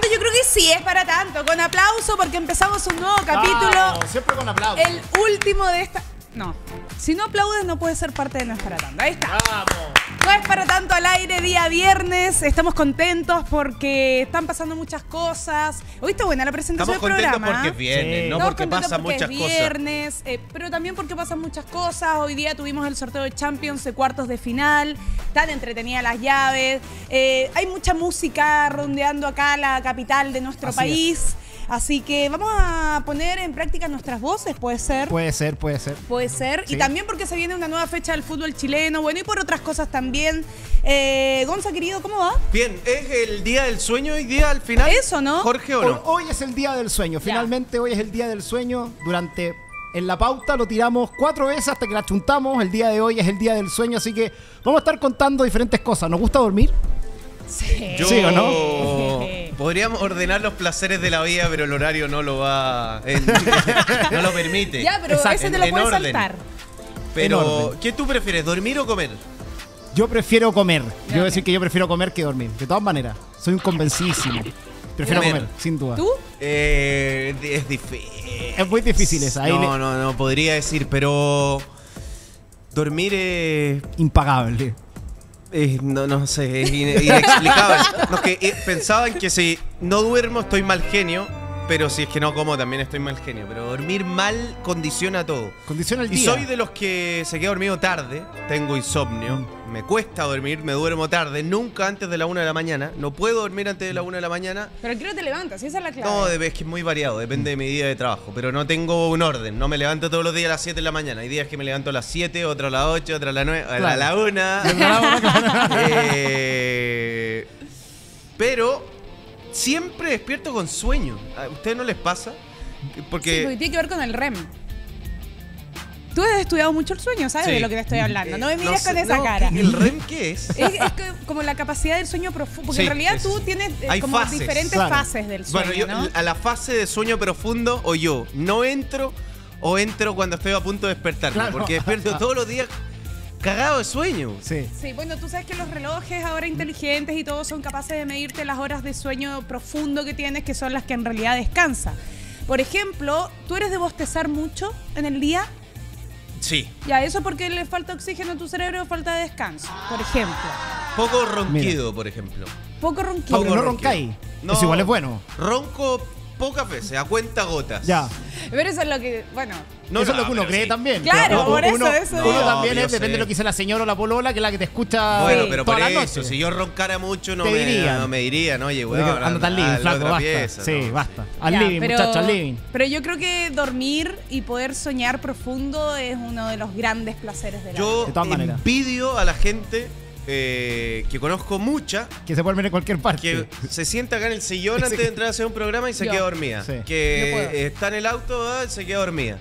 yo creo que sí es para tanto. Con aplauso porque empezamos un nuevo capítulo. Vamos, siempre con aplauso. El último de esta... No. Si no aplaudes no puedes ser parte de No es para tanto. Ahí está. Vamos. No es para tanto al aire, día viernes. Estamos contentos porque están pasando muchas cosas. Hoy está buena la presentación Estamos del contentos programa. porque es viernes, Sí. no Estamos porque contentos pasan porque muchas es cosas. viernes, pero también porque pasan muchas cosas. Hoy día tuvimos el sorteo de Champions de cuartos de final. Tan entretenidas las llaves. Hay mucha música rondeando acá la capital de nuestro Así país. Así que vamos a poner en práctica nuestras voces, ¿puede ser? Puede ser, puede ser. Puede ser. Sí. Y también porque se viene una nueva fecha del fútbol chileno. Bueno, y por otras cosas también. Gonza, querido, ¿cómo va? Bien, ¿es el día del sueño hoy día al final? Eso, ¿no? Jorge, ¿o no? Hoy es el día del sueño. Finalmente hoy es el día del sueño. En la pauta lo tiramos 4 veces hasta que la chuntamos. El día de hoy es el día del sueño, así que vamos a estar contando diferentes cosas. ¿Nos gusta dormir? Sí. Yo... ¿Sí o no? Podríamos ordenar los placeres de la vida, pero el horario no lo va... no lo permite. Ya, pero Exacto. ese te lo En puedes orden. saltar. En Pero, orden. ¿qué tú prefieres, dormir o comer? Yo prefiero comer. Ya, Yo voy a decir que yo prefiero comer que dormir. De todas maneras, soy un convencidísimo. Prefiero Comer. comer, sin duda. ¿Tú? Es difícil. Es muy difícil esa. Ahí No podría decir, pero... Dormir es... Impagable. No sé, es inexplicable. No, es que pensaba en que si no duermo estoy mal genio, pero si es que no como también estoy mal genio. Pero dormir mal condiciona todo. Condiciona el Y día. soy de los que se queda dormido tarde, tengo insomnio, me cuesta dormir, me duermo tarde, nunca antes de la 1 de la mañana. No puedo dormir antes de la 1 de la mañana. Pero ¿qué hora te levantas? Esa es la clave. No, es que es muy variado, depende de mi día de trabajo, pero no tengo un orden, no me levanto todos los días a las 7 de la mañana. Hay días que me levanto a las 7, otro a las 8, otro a las 9, a la 1. Pero siempre despierto con sueño. ¿A ustedes no les pasa? Sí, Porque... porque tiene que ver con el REM. Tú has estudiado mucho el sueño, ¿sabes Sí. de lo que te estoy hablando? No me no mires sé, con esa no, cara. ¿El REM qué es? Es como la capacidad del sueño profundo. Porque Sí, en realidad sí, tú sí. tienes Hay como fases. diferentes Claro. fases del sueño, Bueno, yo ¿no? a la fase de sueño profundo o yo no entro o entro cuando estoy a punto de despertarme. Claro. Porque despierto todos los días cagado de sueño. Sí. Sí, bueno, tú sabes que los relojes ahora inteligentes y todo son capaces de medirte las horas de sueño profundo que tienes, que son las que en realidad descansas. Por ejemplo, ¿tú eres de bostezar mucho en el día? Sí. Ya, eso porque le falta oxígeno a tu cerebro o falta de descanso, por ejemplo. Poco ronquido, por ejemplo. Poco ronquido. Aunque no ronquido. roncáis. No. Eso igual es bueno. Ronco pocas veces, a cuenta gotas. Ya. Pero eso es lo que, bueno, No, eso no, es lo que uno pero cree sí. también. Claro, por eso, uno, eso uno digo. también Yo es, depende sé. de lo que dice la señora o la polola, que es la que te escucha Bueno, Sí. pero por toda la eso, noche. si yo roncara mucho no Te me, dirían. no me dirían, oye, Porque weón, anda tan living, a la flaco, otra basta. pieza, Sí, no. basta. Al ya, living, muchacho, al living. pero yo creo que dormir y poder soñar profundo es uno de los grandes placeres de la vida. Yo De todas maneras. envidio a la gente que conozco mucha Que se puede ver en cualquier parte. que se sienta acá en el sillón Sí. antes de entrar a hacer un programa y se Yo. queda dormida. Sí. Yo Que puedo. está en el auto y se queda dormida.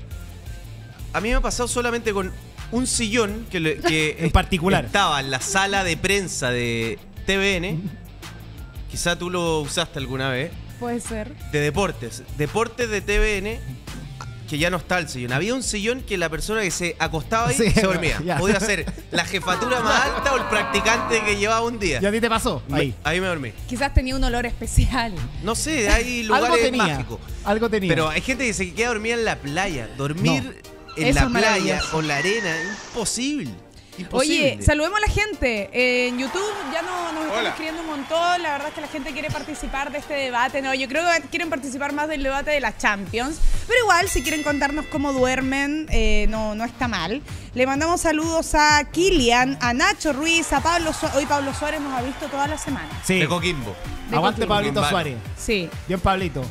A mí me ha pasado solamente con un sillón que En particular. estaba en la sala de prensa de TVN. Quizá tú lo usaste alguna vez. Puede ser. De deportes. Deportes de TVN. Que ya no está el sillón. Había un sillón que la persona que se acostaba ahí Sí, se dormía. ya. Podía ser la jefatura más alta o el practicante que llevaba un día. ¿Y a ti te pasó? Ahí. Ahí me dormí. Quizás tenía un olor especial. No sé, hay Algo lugares tenía. mágicos. Algo tenía. Pero hay gente que se queda dormida en la playa. Dormir en Eso la es playa maravilloso. con la arena, imposible. Oye, Imposible. saludemos a la gente. En YouTube ya nos están Hola. escribiendo un montón. La verdad es que la gente quiere participar de este debate. No, yo creo que quieren participar más del debate de la Champions. Pero igual, si quieren contarnos cómo duermen, no está mal. Le mandamos saludos a Kilian, a Nacho Ruiz, a Pablo Suárez. Hoy Pablo Suárez nos ha visto toda la semana. Sí. De Coquimbo. de Aguante Coquimbo. Pablito Coquimbano. Suárez. Sí. Bien, Pablito.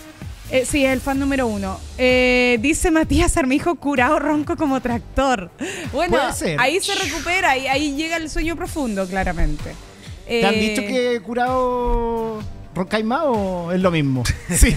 Sí, es el fan número 1. Dice Matías Armijo, curado ronco como tractor. Bueno, Puede ser. ahí se recupera, ahí llega el sueño profundo, claramente. ¿Te han dicho que curado roncáis más o es lo mismo? Sí.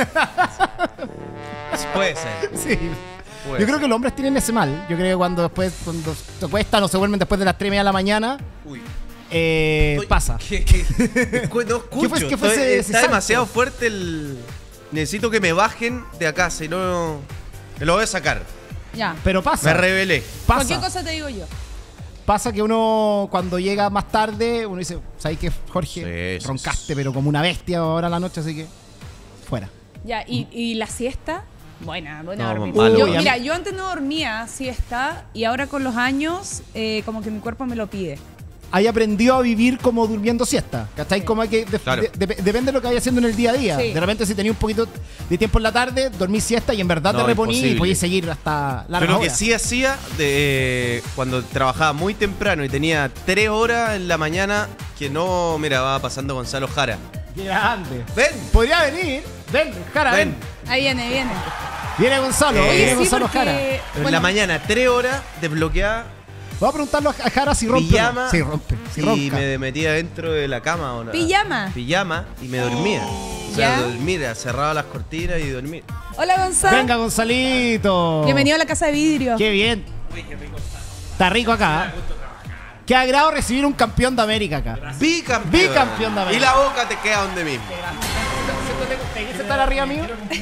Puede ser. Sí. Puede Yo creo ser. que los hombres tienen ese mal. Yo creo que cuando se acuestan o se vuelven después de las 3:30 de la mañana, Uy. pasa. No escucho. ¿Qué fue ese Está salto? demasiado fuerte el... Necesito que me bajen de acá, si no... Me lo voy a sacar. Ya. Pero Me pasa. rebelé. Cualquier Pasa. cosa te digo yo. pasa que uno cuando llega más tarde, uno dice, ¿sabes qué, Jorge? Sí, Roncaste, pero como una bestia ahora a la noche, así que fuera. Ya, ¿y la siesta? Buena No, dormida. malo. Yo, mira, yo antes no dormía siesta y ahora con los años como que mi cuerpo me lo pide. Ahí aprendió a vivir como durmiendo siesta, ¿cachai? Sí. Como hay que Claro. depende de lo que vaya haciendo en el día a día. Sí. De repente si tenía un poquito de tiempo en la tarde, dormí siesta y en verdad No, te reponí y imposible. podías seguir hasta Yo largas lo que horas. sí hacía cuando trabajaba muy temprano y tenía 3 horas en la mañana, que no, mira, va pasando Gonzalo Jara. Qué grande. Ven, Podría venir. Ven, Jara, ven. ven. Ahí viene. Viene Gonzalo, Oye, viene sí, Gonzalo porque, Jara. Pero en bueno, la mañana 3 horas desbloqueada, Voy a preguntarlo a Jara si rompe. pijama, Si rompe, si y ronca. me metía dentro de la cama. ¿O no? ¿Pijama? Pijama y me dormía. O sea, ¿Ya? dormir, cerraba las cortinas y dormir. Hola, Gonzalo. Venga, Gonzalito. Bienvenido a la casa de vidrio. Qué bien. Está rico acá. Qué agrado recibir un campeón de América acá. Bicampeón. Bicampeón de América. Y la boca te queda donde mismo. ¿Te quieres estar arriba, amigo?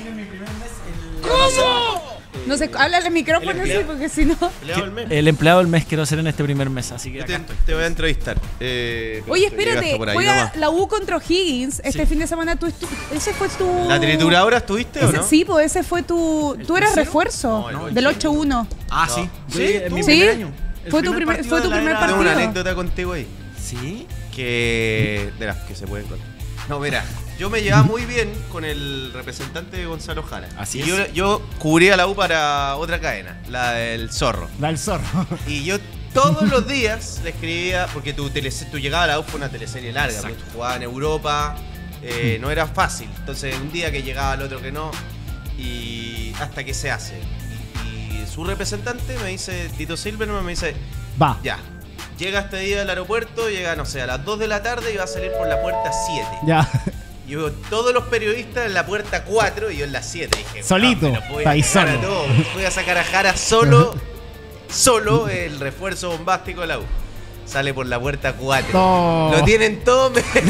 No sé, háblale al micrófono, El sí, empleado. porque si no. Peleado el mes. El empleado del mes quiero ser en este primer mes, así que Yo acá te, estoy. te voy a entrevistar. Oye, Llegaste espérate, por ahí juega nomás. la U contra O'Higgins este Sí. fin de semana. Ese fue tu... ¿La trituradora estuviste o Ese- no? Sí, pues ese fue tu... Tú eras tercero? refuerzo No, el del ocho. 8-1. Ah, No. sí. Sí, en tú. mi Sí. primer año. El Fue tu primer partido de la era- Tengo una partido. anécdota contigo ahí. Sí. Que. De las que se pueden contar. No, mira, yo me llevaba muy bien con el representante de Gonzalo Jara. Así y es. yo cubría la U para otra cadena, la del Zorro. Da el zorro. Y yo todos los días le escribía, porque tu llegada a la U fue una teleserie larga, Exacto. porque jugaba en Europa, no era fácil. Entonces, un día que llegaba, el otro que no, y hasta que se hace. Y su representante me dice, Tito Silverman me dice, Va. ya, llega este día al aeropuerto, llega, no sé, a las 2 de la tarde y va a salir por la puerta 7. Ya. Y yo veo todos los periodistas en la puerta 4 y yo en la 7. Dije, Solito, me los voy a ahí cagar a solo. todos. Voy a sacar a Jara solo el refuerzo bombástico de la U. Sale por la puerta 4. No. Lo tienen todo.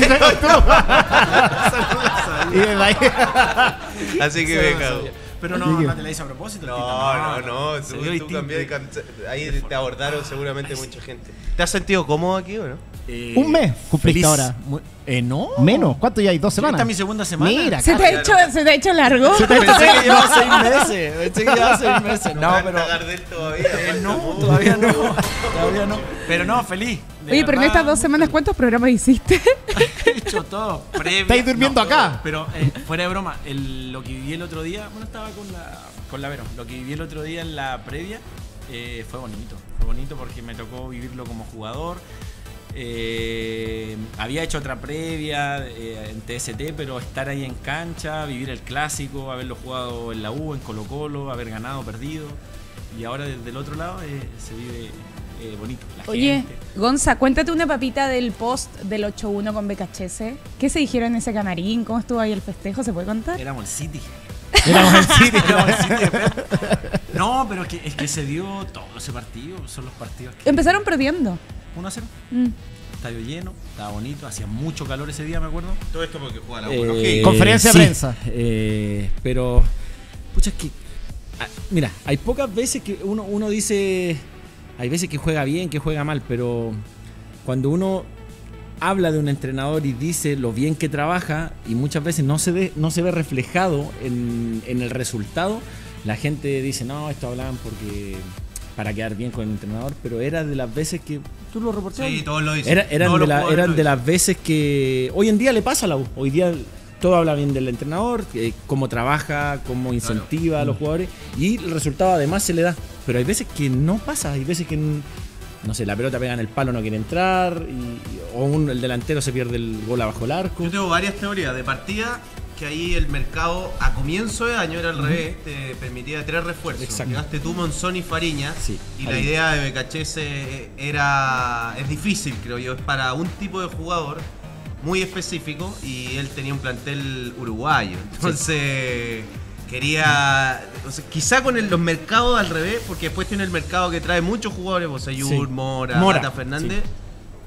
Y desde ahí- Así que me cago. Pero no te la hice a propósito. No, Se tú, vio tú distinto. cambiaste, ahí te abordaron seguramente mucha gente. ¿Te has sentido cómodo aquí o no? Un mes cumpliste feliz. ahora. No. Menos. ¿Cuánto ya hay? ¿2 semanas? Esta es mi segunda semana. Mira, ¿Se te ha hecho largo? Pensé que llevaba 6 meses. Pensé que llevaba 6 meses. No, pero. Gardel todavía. No, falta todavía no. Todavía no. Pero no, feliz. De Oye, pero en verdad, estas 2 semanas, ¿cuántos programas hiciste? He hecho todo. Previa. ¿Estáis durmiendo acá? Pero fuera de broma, lo que viví el otro día, bueno, estaba con la Vero. Lo que viví el otro día en la previa fue bonito. Fue bonito porque me tocó vivirlo como jugador. Había hecho otra previa en TST, pero estar ahí en cancha, vivir el clásico, haberlo jugado en la U, en Colo Colo, haber ganado, perdido. Y ahora desde el otro lado se vive bonito. La Oye, gente. Gonza, cuéntate una papita del post del 8-1 con BKHS. ¿Qué se dijeron en ese camarín? ¿Cómo estuvo ahí el festejo? ¿Se puede contar? Éramos el City. Éramos el City. Éramos el City de Pep. No, pero es que se dio todo ese partido. Son los partidos que... Empezaron perdiendo. 1-0. Mm. Estadio lleno, estaba bonito, hacía mucho calor ese día, me acuerdo. Todo esto porque juega la U. ¿no? Conferencia de prensa. Pero, pucha, es que, mira, hay pocas veces que uno dice, hay veces que juega bien, que juega mal, pero cuando uno habla de un entrenador y dice lo bien que trabaja y muchas veces no se ve reflejado en el resultado, la gente dice, no, esto hablan porque para quedar bien con el entrenador, pero era de las veces que tú lo reportabas. Sí, todos lo dicen. Eran Todos los jugadores eran lo de dicen. las veces que hoy en día le pasa a la U. Hoy día todo habla bien del entrenador, cómo trabaja, cómo incentiva a los jugadores y el resultado además se le da. Pero hay veces que no pasa, hay veces que, no sé, la pelota pega en el palo, no quiere entrar, el delantero se pierde el gol abajo el arco. Yo tengo varias teorías de partida que ahí el mercado a comienzo de año era al revés, te permitía 3 refuerzos. Exacto. Llegaste tú, Monzón y Fariña. Sí, y la Fariña. idea de BKHS es difícil, creo yo, es para un tipo de jugador muy específico y él tenía un plantel uruguayo. Entonces quería, o sea, quizá con los mercados al revés, porque después tiene el mercado que trae muchos jugadores, Bosayur, Sí. Mora, Mora, Gata Fernández. sí.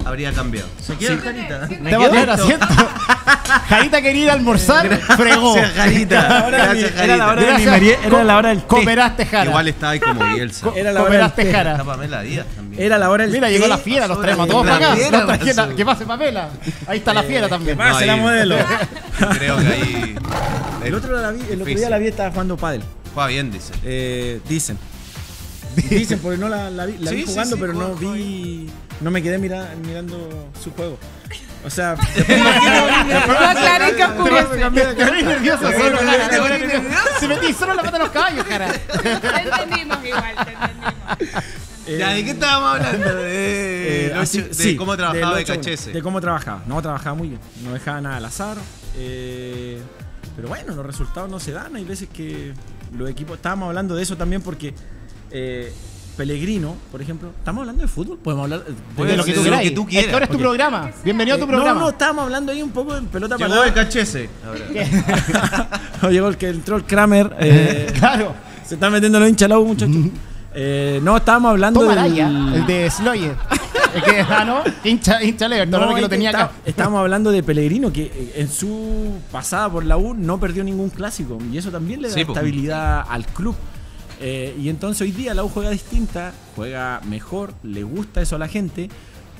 habría cambiado. ¿Se queda Jarita? Te va a tener asiento. Jarita quería ir a almorzar, fregó. Gracias, Jarita. Gracias, Era la hora de mi Jarita. merienda, era la hora del té. Cooperaste, Jara. Igual estaba ahí como Bielsa. Era la hora del Cooperaste, té. Jara. Está Pamela Díaz también. Era la hora del Mira, té. llegó la fiera, los traemos a todos La para acá. fiera, No, tranquila, pasó. que pase Pamela. Ahí está la fiera también. ¿Qué pasa, la ahí- modelo? Creo que ahí. El otro día la vi, estaba jugando pádel. Juega bien, dice. Dicen, porque no la vi Sí, sí, jugando, sí, pero no juega vi. No me quedé mirando su juego. O sea, Va a aclarar que oscurece. Te pones nervioso solo, Jara. Te pones nervioso. Se metí solo la pata de los caballos, Jara. Te entendimos igual, te entendimos. Ya, ¿de qué estábamos hablando? De cómo trabajaba del 8-1, BKHS. De cómo trabajaba. No, trabajaba muy bien. No dejaba nada al azar. Pero bueno, los resultados no se dan. Hay veces que los equipos... Estábamos hablando de eso también porque... Pellegrino, por ejemplo. ¿Estamos hablando de fútbol? Podemos hablar De lo que tú de lo quieras. que tú quieras. Ahora es tu Ok. programa. Bienvenido a tu programa. No, estábamos hablando ahí un poco de pelota Llegó parada. BKHS. Ahora. Llegó el troll Kramer. Claro. Se está metiendo los hinchas al agua, muchachos. No, estábamos hablando Toma del... Araya, el de Sloyer. El que, ¿no? Hincha Lever, No, que lo tenía acá. Estábamos hablando de Pellegrino, que en su pasada por la U no perdió ningún clásico. Y eso también le da Sí, pues. estabilidad al club. Y entonces hoy día la U juega distinta, juega mejor, le gusta eso a la gente.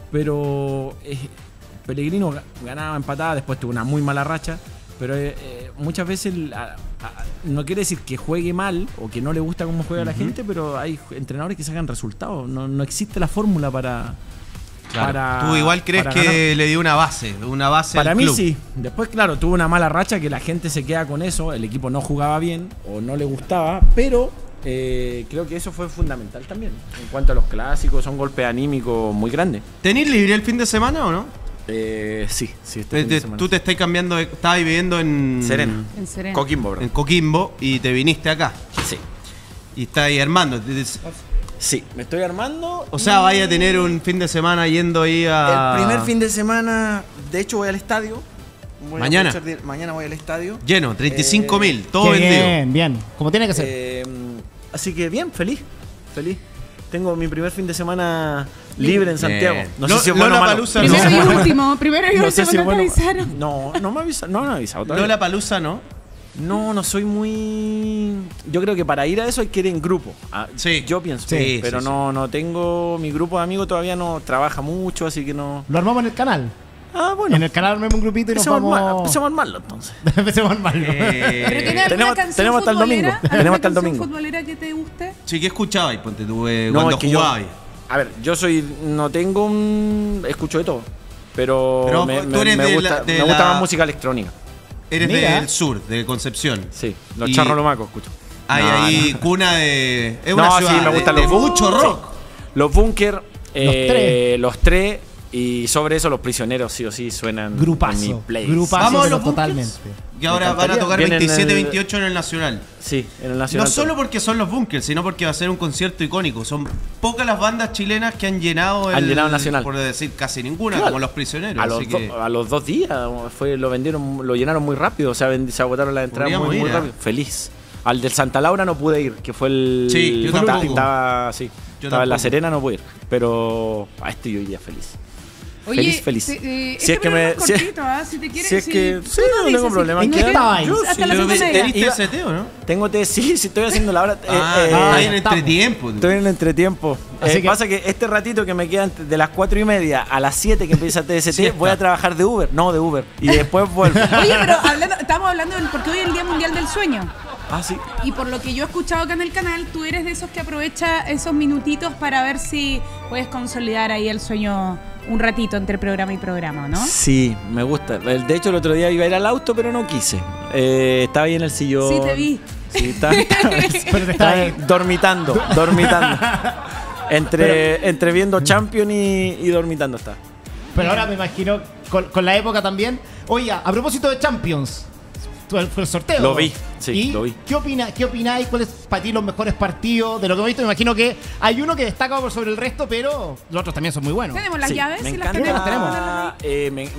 Pero Pellegrino ganaba, empataba, después tuvo una muy mala racha. Pero muchas veces no quiere decir que juegue mal o que no le gusta cómo juega la gente, pero hay entrenadores que sacan resultados. No existe la fórmula para... ¿Tú igual crees para que ganar. le dio una base Para al mí club? sí. Después, claro, tuvo una mala racha que la gente se queda con eso. El equipo no jugaba bien o no le gustaba, pero creo que eso fue fundamental también. En cuanto a los clásicos, son golpes anímicos muy grandes. ¿Tenís libre el fin de semana o no? Sí, este fin de semana. Tú te estás cambiando, estabas viviendo en Serena. En Serena. Coquimbo, bro. En Coquimbo y te viniste acá. Sí. Y estás ahí armando. Sí, me estoy armando. O sea, vaya a tener un fin de semana yendo ahí a... El primer fin de semana, de hecho, voy al estadio. Mañana. Mañana voy al estadio. Lleno, 35.000, todo Qué vendido. bien, bien. Como tiene que ser. Así que bien, feliz. Tengo mi primer fin de semana libre en Santiago. Bien. No sé si es bueno o malo. Lollapalooza Primero no. y último, primero y No sé último, si es no te bueno. avisaron. No me avisaron. No me avisaron todavía. Lollapalooza no. No soy muy... Yo creo que para ir a eso hay que ir en grupo. Sí. Yo pienso. Sí, pero sí, no tengo... Mi grupo de amigos todavía no trabaja mucho, así que no... Lo armamos en el canal. Bueno. En el canal armamos un grupito y nos Empecemos vamos. a armarlo entonces. Empecemos a armarlo. ¿Pero tiene alguna tenemos- canción tenemos hasta el domingo. futbolera? ¿Alguna Tenemos hasta el canción domingo. futbolera que te guste? Sí, ¿qué escuchabas? Ponte tú No, cuando es que yo- jugabas. A ver, yo no tengo un... Escucho de todo. Pero Pero me tú eres de gusta, la- de me gusta la- más música electrónica. Eres Mira. del sur, de Concepción. Sí, los Y- charros lomacos escucho. Hay No, ahí no. cuna de... Es No, una sí, ciudad me gustan de los mucho sí. rock. Los Bunker, tres. los tres, y sobre eso los prisioneros sí o sí suenan en mi Grupazo. playlist. Grupazo, Vamos a pero los Bunkers. totalmente. Y ahora van a encantaría. tocar Vienen 27-28 en el Nacional. Sí, en el No Nacional. solo porque son los Bunkers, sino porque va a ser un concierto icónico. Son pocas las bandas chilenas que han llenado Han llenado el Nacional. Por decir casi ninguna, Claro. como los prisioneros. a los, así que a los 2 días lo llenaron muy rápido, o sea, se agotaron las entradas Podríamos muy ir, rápido. Feliz. Al del Santa Laura no pude ir, que fue el... Sí, yo estaba, tampoco. estaba en La tampoco. Serena, no pude ir. Pero a este yo iría feliz. Oye, Feliz. si Si es que me- si, cortito, ¿ah? Si te quieres, si es que- tú sí, nos no dices, tengo problema. ¿en ¿En qué qué estabas? Hasta la Yo segunda vi- media. ¿Viste Iba- ese teo, no? Tengo sí, estoy haciendo la hora. Ahí en estamos. entretiempo. Estoy en el entretiempo. Así que- Pasa que este ratito que me queda de las 4:30 a las 7 que empieza TST, Siesta. voy a trabajar de Uber. No, de Uber. Y después vuelvo. Oye, pero estamos hablando porque hoy es el Día Mundial del Sueño. Ah, sí. Y por lo que yo he escuchado acá en el canal, tú eres de esos que aprovecha esos minutitos para ver si puedes consolidar ahí el sueño un ratito entre programa y programa, ¿no? Sí, me gusta. De hecho, el otro día iba a ir al auto, pero no quise. Estaba ahí en el sillón. Sí, te vi. Sí, estaba Pero te está ahí. dormitando. Entre viendo Champion y dormitando está. Pero ahora me imagino con la época también. Oye, a propósito de Champions, fue el sorteo. Lo vi, sí, ¿Y lo vi. ¿Qué opináis? ¿Cuáles para ti los mejores partidos? De lo que hemos visto, me imagino que hay uno que destaca por sobre el resto, pero los otros también son muy buenos. ¿Tenemos las Sí, llaves? me ¿Sí las encanta. tenemos?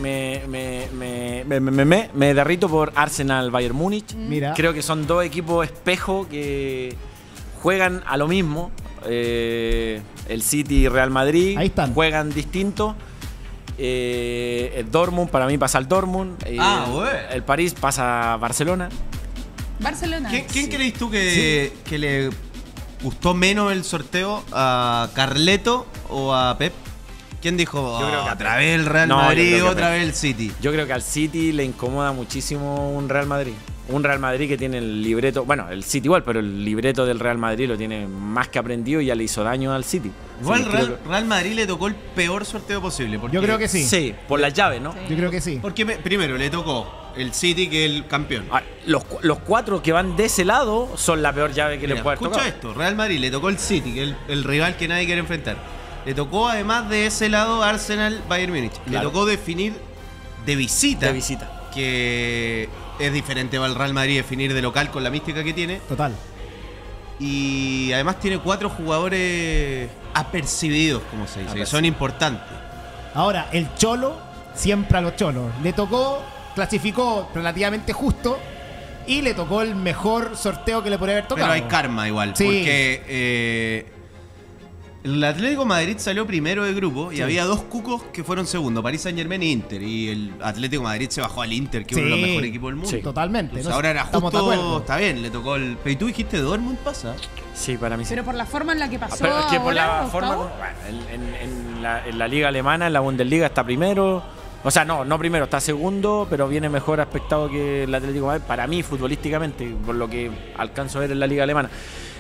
Me derrito por Arsenal Bayern Múnich. Mira. Creo que son dos equipos espejo que juegan a lo mismo. El City y Real Madrid Ahí están. juegan distinto. El Dortmund, para mí pasa al Dortmund. Bueno. El París pasa a Barcelona. Barcelona. ¿Quién creéis tú que le gustó menos el sorteo? ¿A Carleto o a Pep? ¿Quién dijo? Yo creo que a otra vez el Real No, yo Madrid, creo que otra Pep. vez el City. Yo creo que al City le incomoda muchísimo un Real Madrid. Un Real Madrid que tiene el libreto, bueno, el City igual, pero el libreto del Real Madrid lo tiene más que aprendido y ya le hizo daño al City. Igual Sí, Real Madrid le tocó el peor sorteo posible. Porque, Yo creo que sí. Sí, por las llaves, ¿no? Sí. Yo creo que sí. Porque primero le tocó el City, que es el campeón. Ah, los cuatro que van de ese lado son la peor llave que le Mira, puede haber escucha tocado. esto, Real Madrid le tocó el City, que es el rival que nadie quiere enfrentar. Le tocó además de ese lado Arsenal, Bayern Múnich. Le Claro. tocó definir de visita. De visita. Que es diferente al Real Madrid definir de local con la mística que tiene. Total. Y además tiene 4 jugadores apercibidos, como se dice, que son importantes. Ahora, el Cholo, siempre a los Cholos. Le tocó, clasificó relativamente justo y le tocó el mejor sorteo que le podría haber tocado. Pero hay karma igual, Sí. porque el Atlético de Madrid salió primero de grupo y Sí. había 2 cucos que fueron segundos, París Saint Germain e Inter. Y el Atlético de Madrid se bajó al Inter, que es uno de los Sí. mejores equipos del mundo. Sí. Totalmente. Entonces ¿no? ahora era Estamos de justo, acuerdo. está bien, le tocó el... Pero ¿y tú dijiste Dortmund pasa? Sí, para mí sí. Pero por la forma en la que pasó. Pero es que por la ahora, forma. Gustavo. Bueno, en la liga alemana, en la Bundesliga está primero. O sea, no primero, está segundo, pero viene mejor aspectado que el Atlético de Madrid. Para mí, futbolísticamente, por lo que alcanzo a ver en la liga alemana.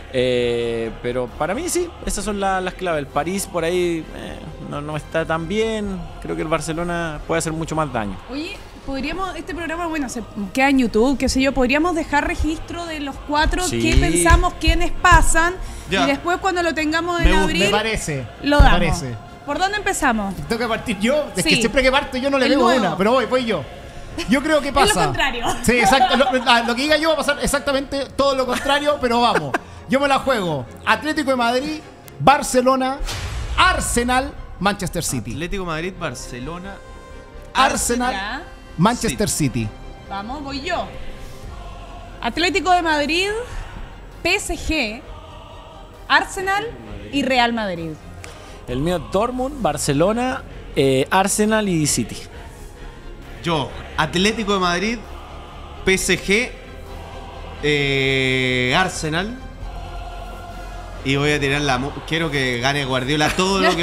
Pero para mí sí, esas son las claves. El París por ahí no está tan bien. Creo que el Barcelona puede hacer mucho más daño. Oye, podríamos, este programa, bueno, se queda en YouTube, qué sé yo, podríamos dejar registro de los 4 Sí. que pensamos quiénes pasan Ya. y después cuando lo tengamos Me en gusta, abril, Me parece. lo me damos. parece. ¿Por dónde empezamos? Tengo que partir yo. Es Sí. que siempre que parto yo no le El veo nuevo. una, pero voy yo. Yo creo que pasa. Es lo contrario. Sí, exacto. Lo que diga yo va a pasar exactamente todo lo contrario, pero vamos. Yo me la juego. Atlético de Madrid, Barcelona, Arsenal, Manchester City. Atlético de Madrid, Barcelona, Arsenal, Ya. Manchester City. Vamos, voy yo. Atlético de Madrid, PSG, Arsenal y Real Madrid. El mío, Dortmund, Barcelona, Arsenal y City. Yo, Atlético de Madrid, PSG, Arsenal. Y voy a tirar quiero que gane Guardiola todo lo que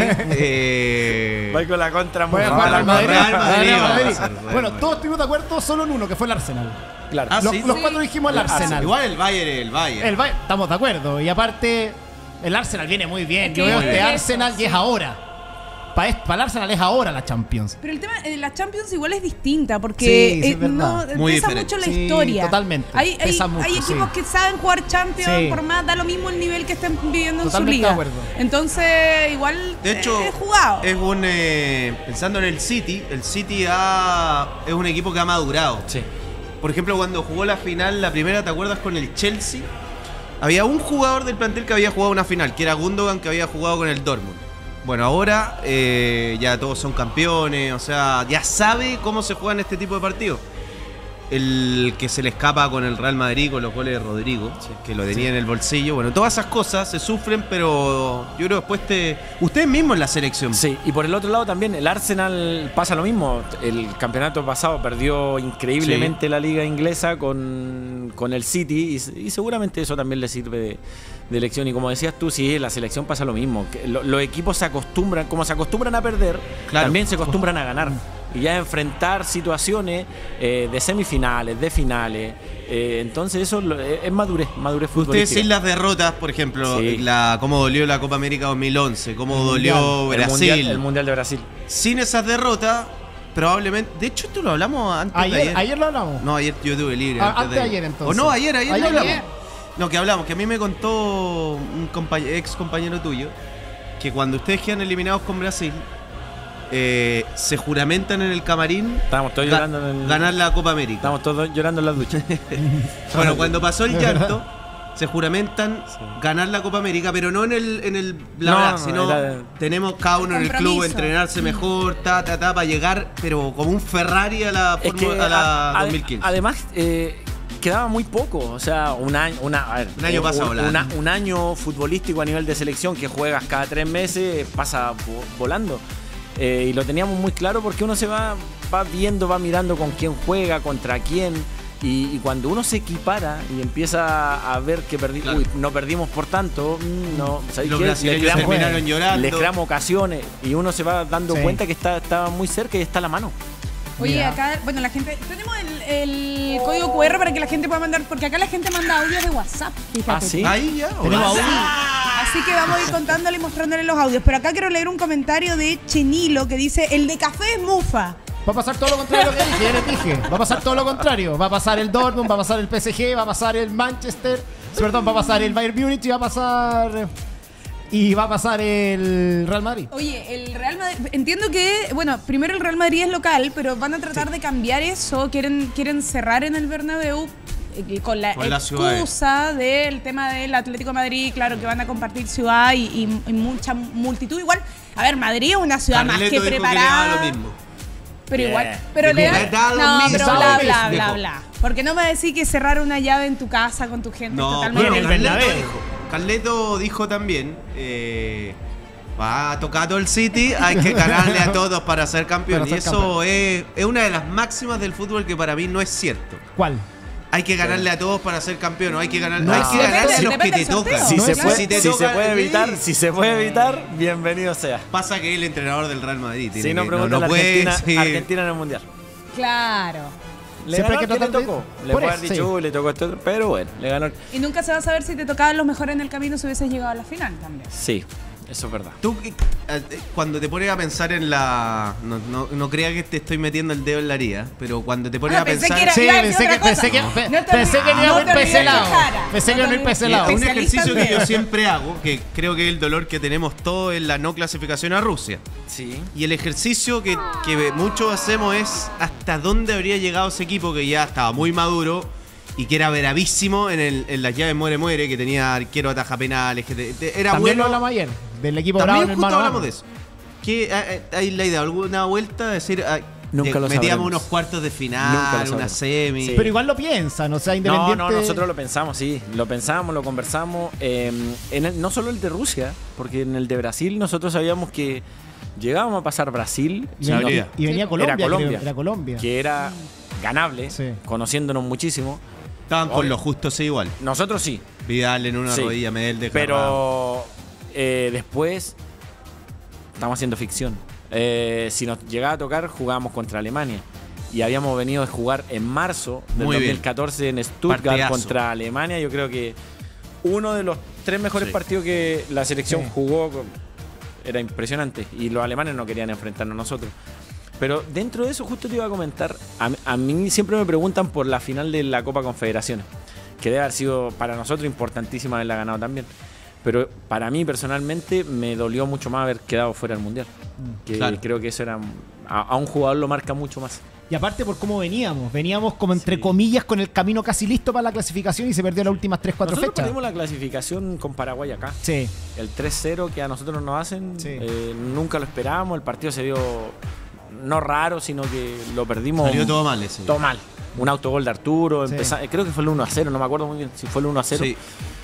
juegue. Voy con la contra. Voy a Real jugar al Madrid. Madrid, Real va a Madrid. ser Real Bueno, Madrid. todos estuvimos de acuerdo solo en uno, que fue el Arsenal. Claro. Ah, Los, sí. los Sí. 4 dijimos el Arsenal. Igual el Bayern es el Bayern. Estamos de acuerdo. Y aparte, el Arsenal viene muy bien. Es Yo que veo es este eso, Arsenal y es sí. ahora. Para el Arsenal es ahora la Champions. Pero el tema de la Champions igual es distinta porque Sí, sí, es verdad. no Muy pesa diferente. mucho la Sí, historia. totalmente. Hay Pesa mucho, equipos sí. que saben jugar Champions, Sí. por más da lo mismo el nivel que estén viviendo en su Totalmente de liga. acuerdo. Entonces, igual De hecho, es jugado. es un. Pensando en el City es un equipo que ha madurado. Sí. Por ejemplo, cuando jugó la final, la primera, ¿te acuerdas? Con el Chelsea. Había un jugador del plantel que había jugado una final, que era Gundogan, que había jugado con el Dortmund. Bueno, ahora ya todos son campeones, o sea, ya sabe cómo se juegan este tipo de partidos. El que se le escapa con el Real Madrid, con los goles de Rodrigo, que lo tenía en el bolsillo. Bueno, todas esas cosas se sufren, pero yo creo que después ustedes mismos en la selección. Sí, y por el otro lado también el Arsenal pasa lo mismo. El campeonato pasado perdió increíblemente la liga inglesa con el City y seguramente eso también le sirve de lección. Y como decías tú, sí, en la selección pasa lo mismo. Que los equipos se acostumbran, como se acostumbran a perder, Claro. también se acostumbran a ganar. Y ya enfrentar situaciones de semifinales, de finales. Entonces eso es madurez Ustedes futbolística. sin las derrotas, por ejemplo, Sí. cómo dolió la Copa América 2011, cómo dolió El Brasil. el mundial de Brasil. Sin esas derrotas, probablemente. De hecho, esto lo hablamos antes de ayer. Ayer lo hablamos. No, ayer yo tuve libre. Antes de ayer, entonces. O no, ayer lo hablamos. Ayer. No, que hablamos, que a mí me contó un ex compañero tuyo que cuando ustedes quedan eliminados con Brasil, se juramentan en el camarín Estábamos todos llorando en el... ganar la Copa América. Estamos todos llorando en las duchas. Bueno, cuando pasó el llanto, se juramentan ganar la Copa América, pero no en el bla, No, bla, no, sino era- tenemos cada uno en el club, Compromiso. entrenarse mejor, para llegar, pero como un Ferrari a la, Es que a la a- 2015. Además, quedaba muy poco. O sea, un año pasa volando. un año futbolístico a nivel de selección que juegas cada 3 meses pasa volando. y lo teníamos muy claro porque uno se va viendo, va mirando con quién juega, contra quién. Y cuando uno se equipara y empieza a ver que Claro. no perdimos por tanto, no, ¿sabes Los qué? brasileños terminaron llorando. Les creamos ocasiones y uno se va dando Sí. cuenta que está muy cerca y está a la mano. Oye, Mira. acá, bueno, la gente, tenemos el código QR para que la gente pueda mandar, porque acá la gente manda audios de WhatsApp, fíjate. Ah, ¿sí? Ahí ya. Tenemos audio. Así que vamos a ir contándole y mostrándole los audios. Pero acá quiero leer un comentario de Chenilo que dice, el de café es mufa. Va a pasar todo lo contrario a lo que dije, ya les dije. Va a pasar todo lo contrario. Va a pasar el Dortmund, va a pasar el PSG, va a pasar el Manchester, perdón, va a pasar el Bayern Múnich y va a pasar el Real Madrid. Oye, el Real Madrid, entiendo que, bueno, primero el Real Madrid es local, pero van a tratar de cambiar eso, quieren cerrar en el Bernabéu con la Con la ciudad. excusa del tema del Atlético de Madrid, claro que van a compartir ciudad y mucha multitud. Igual, a ver, Madrid es una ciudad más Carleto que dijo que le preparada. daba lo mismo. Pero Yeah. igual, pero Dijo, le "Me da lo no, mismo". pero Sabe bla, lo bla, mismo, bla, dijo. bla. Porque no me decís que cerrar una llave en tu casa con tu gente No, totalmente. Bien, el Carleto Bernabéu. dijo. Carleto dijo también, va a tocar todo el City, hay que ganarle a todos para ser campeón. Para Y ser eso es una de las máximas del fútbol que para mí no es cierto. ¿Cuál? Hay que ganarle a todos para ser campeón, hay que, No, hay que depende- ganarle a los que depende te del sorteo. tocan. Si, No, se, claro. puede, Si te si toca- se puede evitar, sí. si se puede evitar, bienvenido sea. Pasa que es el entrenador del Real Madrid. tiene Si no, que- pregunta no puede, Argentina, sí. Argentina en el Mundial. Claro. Le Siempre ganó hay que al que le tratar de- tocó. Le por puede haber eso, dicho, le tocó esto otro, pero bueno, le ganó. Y nunca se va a saber si te tocaban los mejores en el camino si hubieses llegado a la final también. Sí, eso es verdad. Tú, cuando te pones a pensar en la... No crea que te estoy metiendo el dedo en la herida, pero cuando te pones a pensé pensar... que era- Sí, iba a decir pensé que otra cosa. pensé que No te pensé que no iba a no haber te olvides pecelado. tu cara. Pensé que No iba a te haber olvides. pecelado. Un Especialista ejercicio en que yo dedo. siempre hago, que creo que es el dolor que tenemos todos en la no clasificación a Rusia. Sí. Y el ejercicio que muchos hacemos es hasta dónde habría llegado ese equipo que ya estaba muy maduro y que era bravísimo en las llaves muere-muere, que tenía arquero ataja penales, que era También lo bueno. hablamos ayer, del equipo bravo en También el justo mano a hablamos mano. de eso. ¿Qué hay la idea? ¿Alguna vuelta? Decir, Nunca lo metíamos sabremos. unos cuartos de Nunca final, lo una sabremos. semi. Sí. Pero igual lo piensan, o sea, No, independiente. no, nosotros lo pensamos, sí. Lo pensamos, lo conversamos. No solo el de Rusia, porque en el de Brasil nosotros sabíamos que llegábamos a pasar Brasil. Y venía, Sabría. y venía Colombia, Era Colombia. creo, era Colombia. Que era ganable, Sí. conociéndonos muchísimo. Estaban con lo justo, sí, igual. Nosotros sí, Vidal en una Sí. rodilla, Medel desgarrado. pero después estamos haciendo ficción. Si nos llegaba a tocar, jugábamos contra Alemania. Y habíamos venido a jugar en marzo del Muy bien. 2014 en Stuttgart Partidazo. contra Alemania. Yo creo que uno de los 3 mejores Sí. partidos que la selección Sí. jugó era impresionante. Y los alemanes no querían enfrentarnos a nosotros. Pero dentro de eso, justo te iba a comentar, a mí siempre me preguntan por la final de la Copa Confederaciones, que debe haber sido para nosotros importantísima haberla ganado también. Pero para mí personalmente me dolió mucho más haber quedado fuera del Mundial. Que Claro. creo que eso era a un jugador lo marca mucho más. Y aparte por cómo veníamos como entre Sí. comillas con el camino casi listo para la clasificación y se perdió las últimas 3-4 Nosotros fechas. perdimos la clasificación con Paraguay acá. Sí, El 3-0 que a nosotros nos hacen, Sí. nunca lo esperábamos. El partido se dio no raro, sino que lo perdimos Salió todo mal ese. todo mal. Un autogol de Arturo, Sí. creo que fue el 1-0, no me acuerdo muy bien si fue el 1-0. Sí.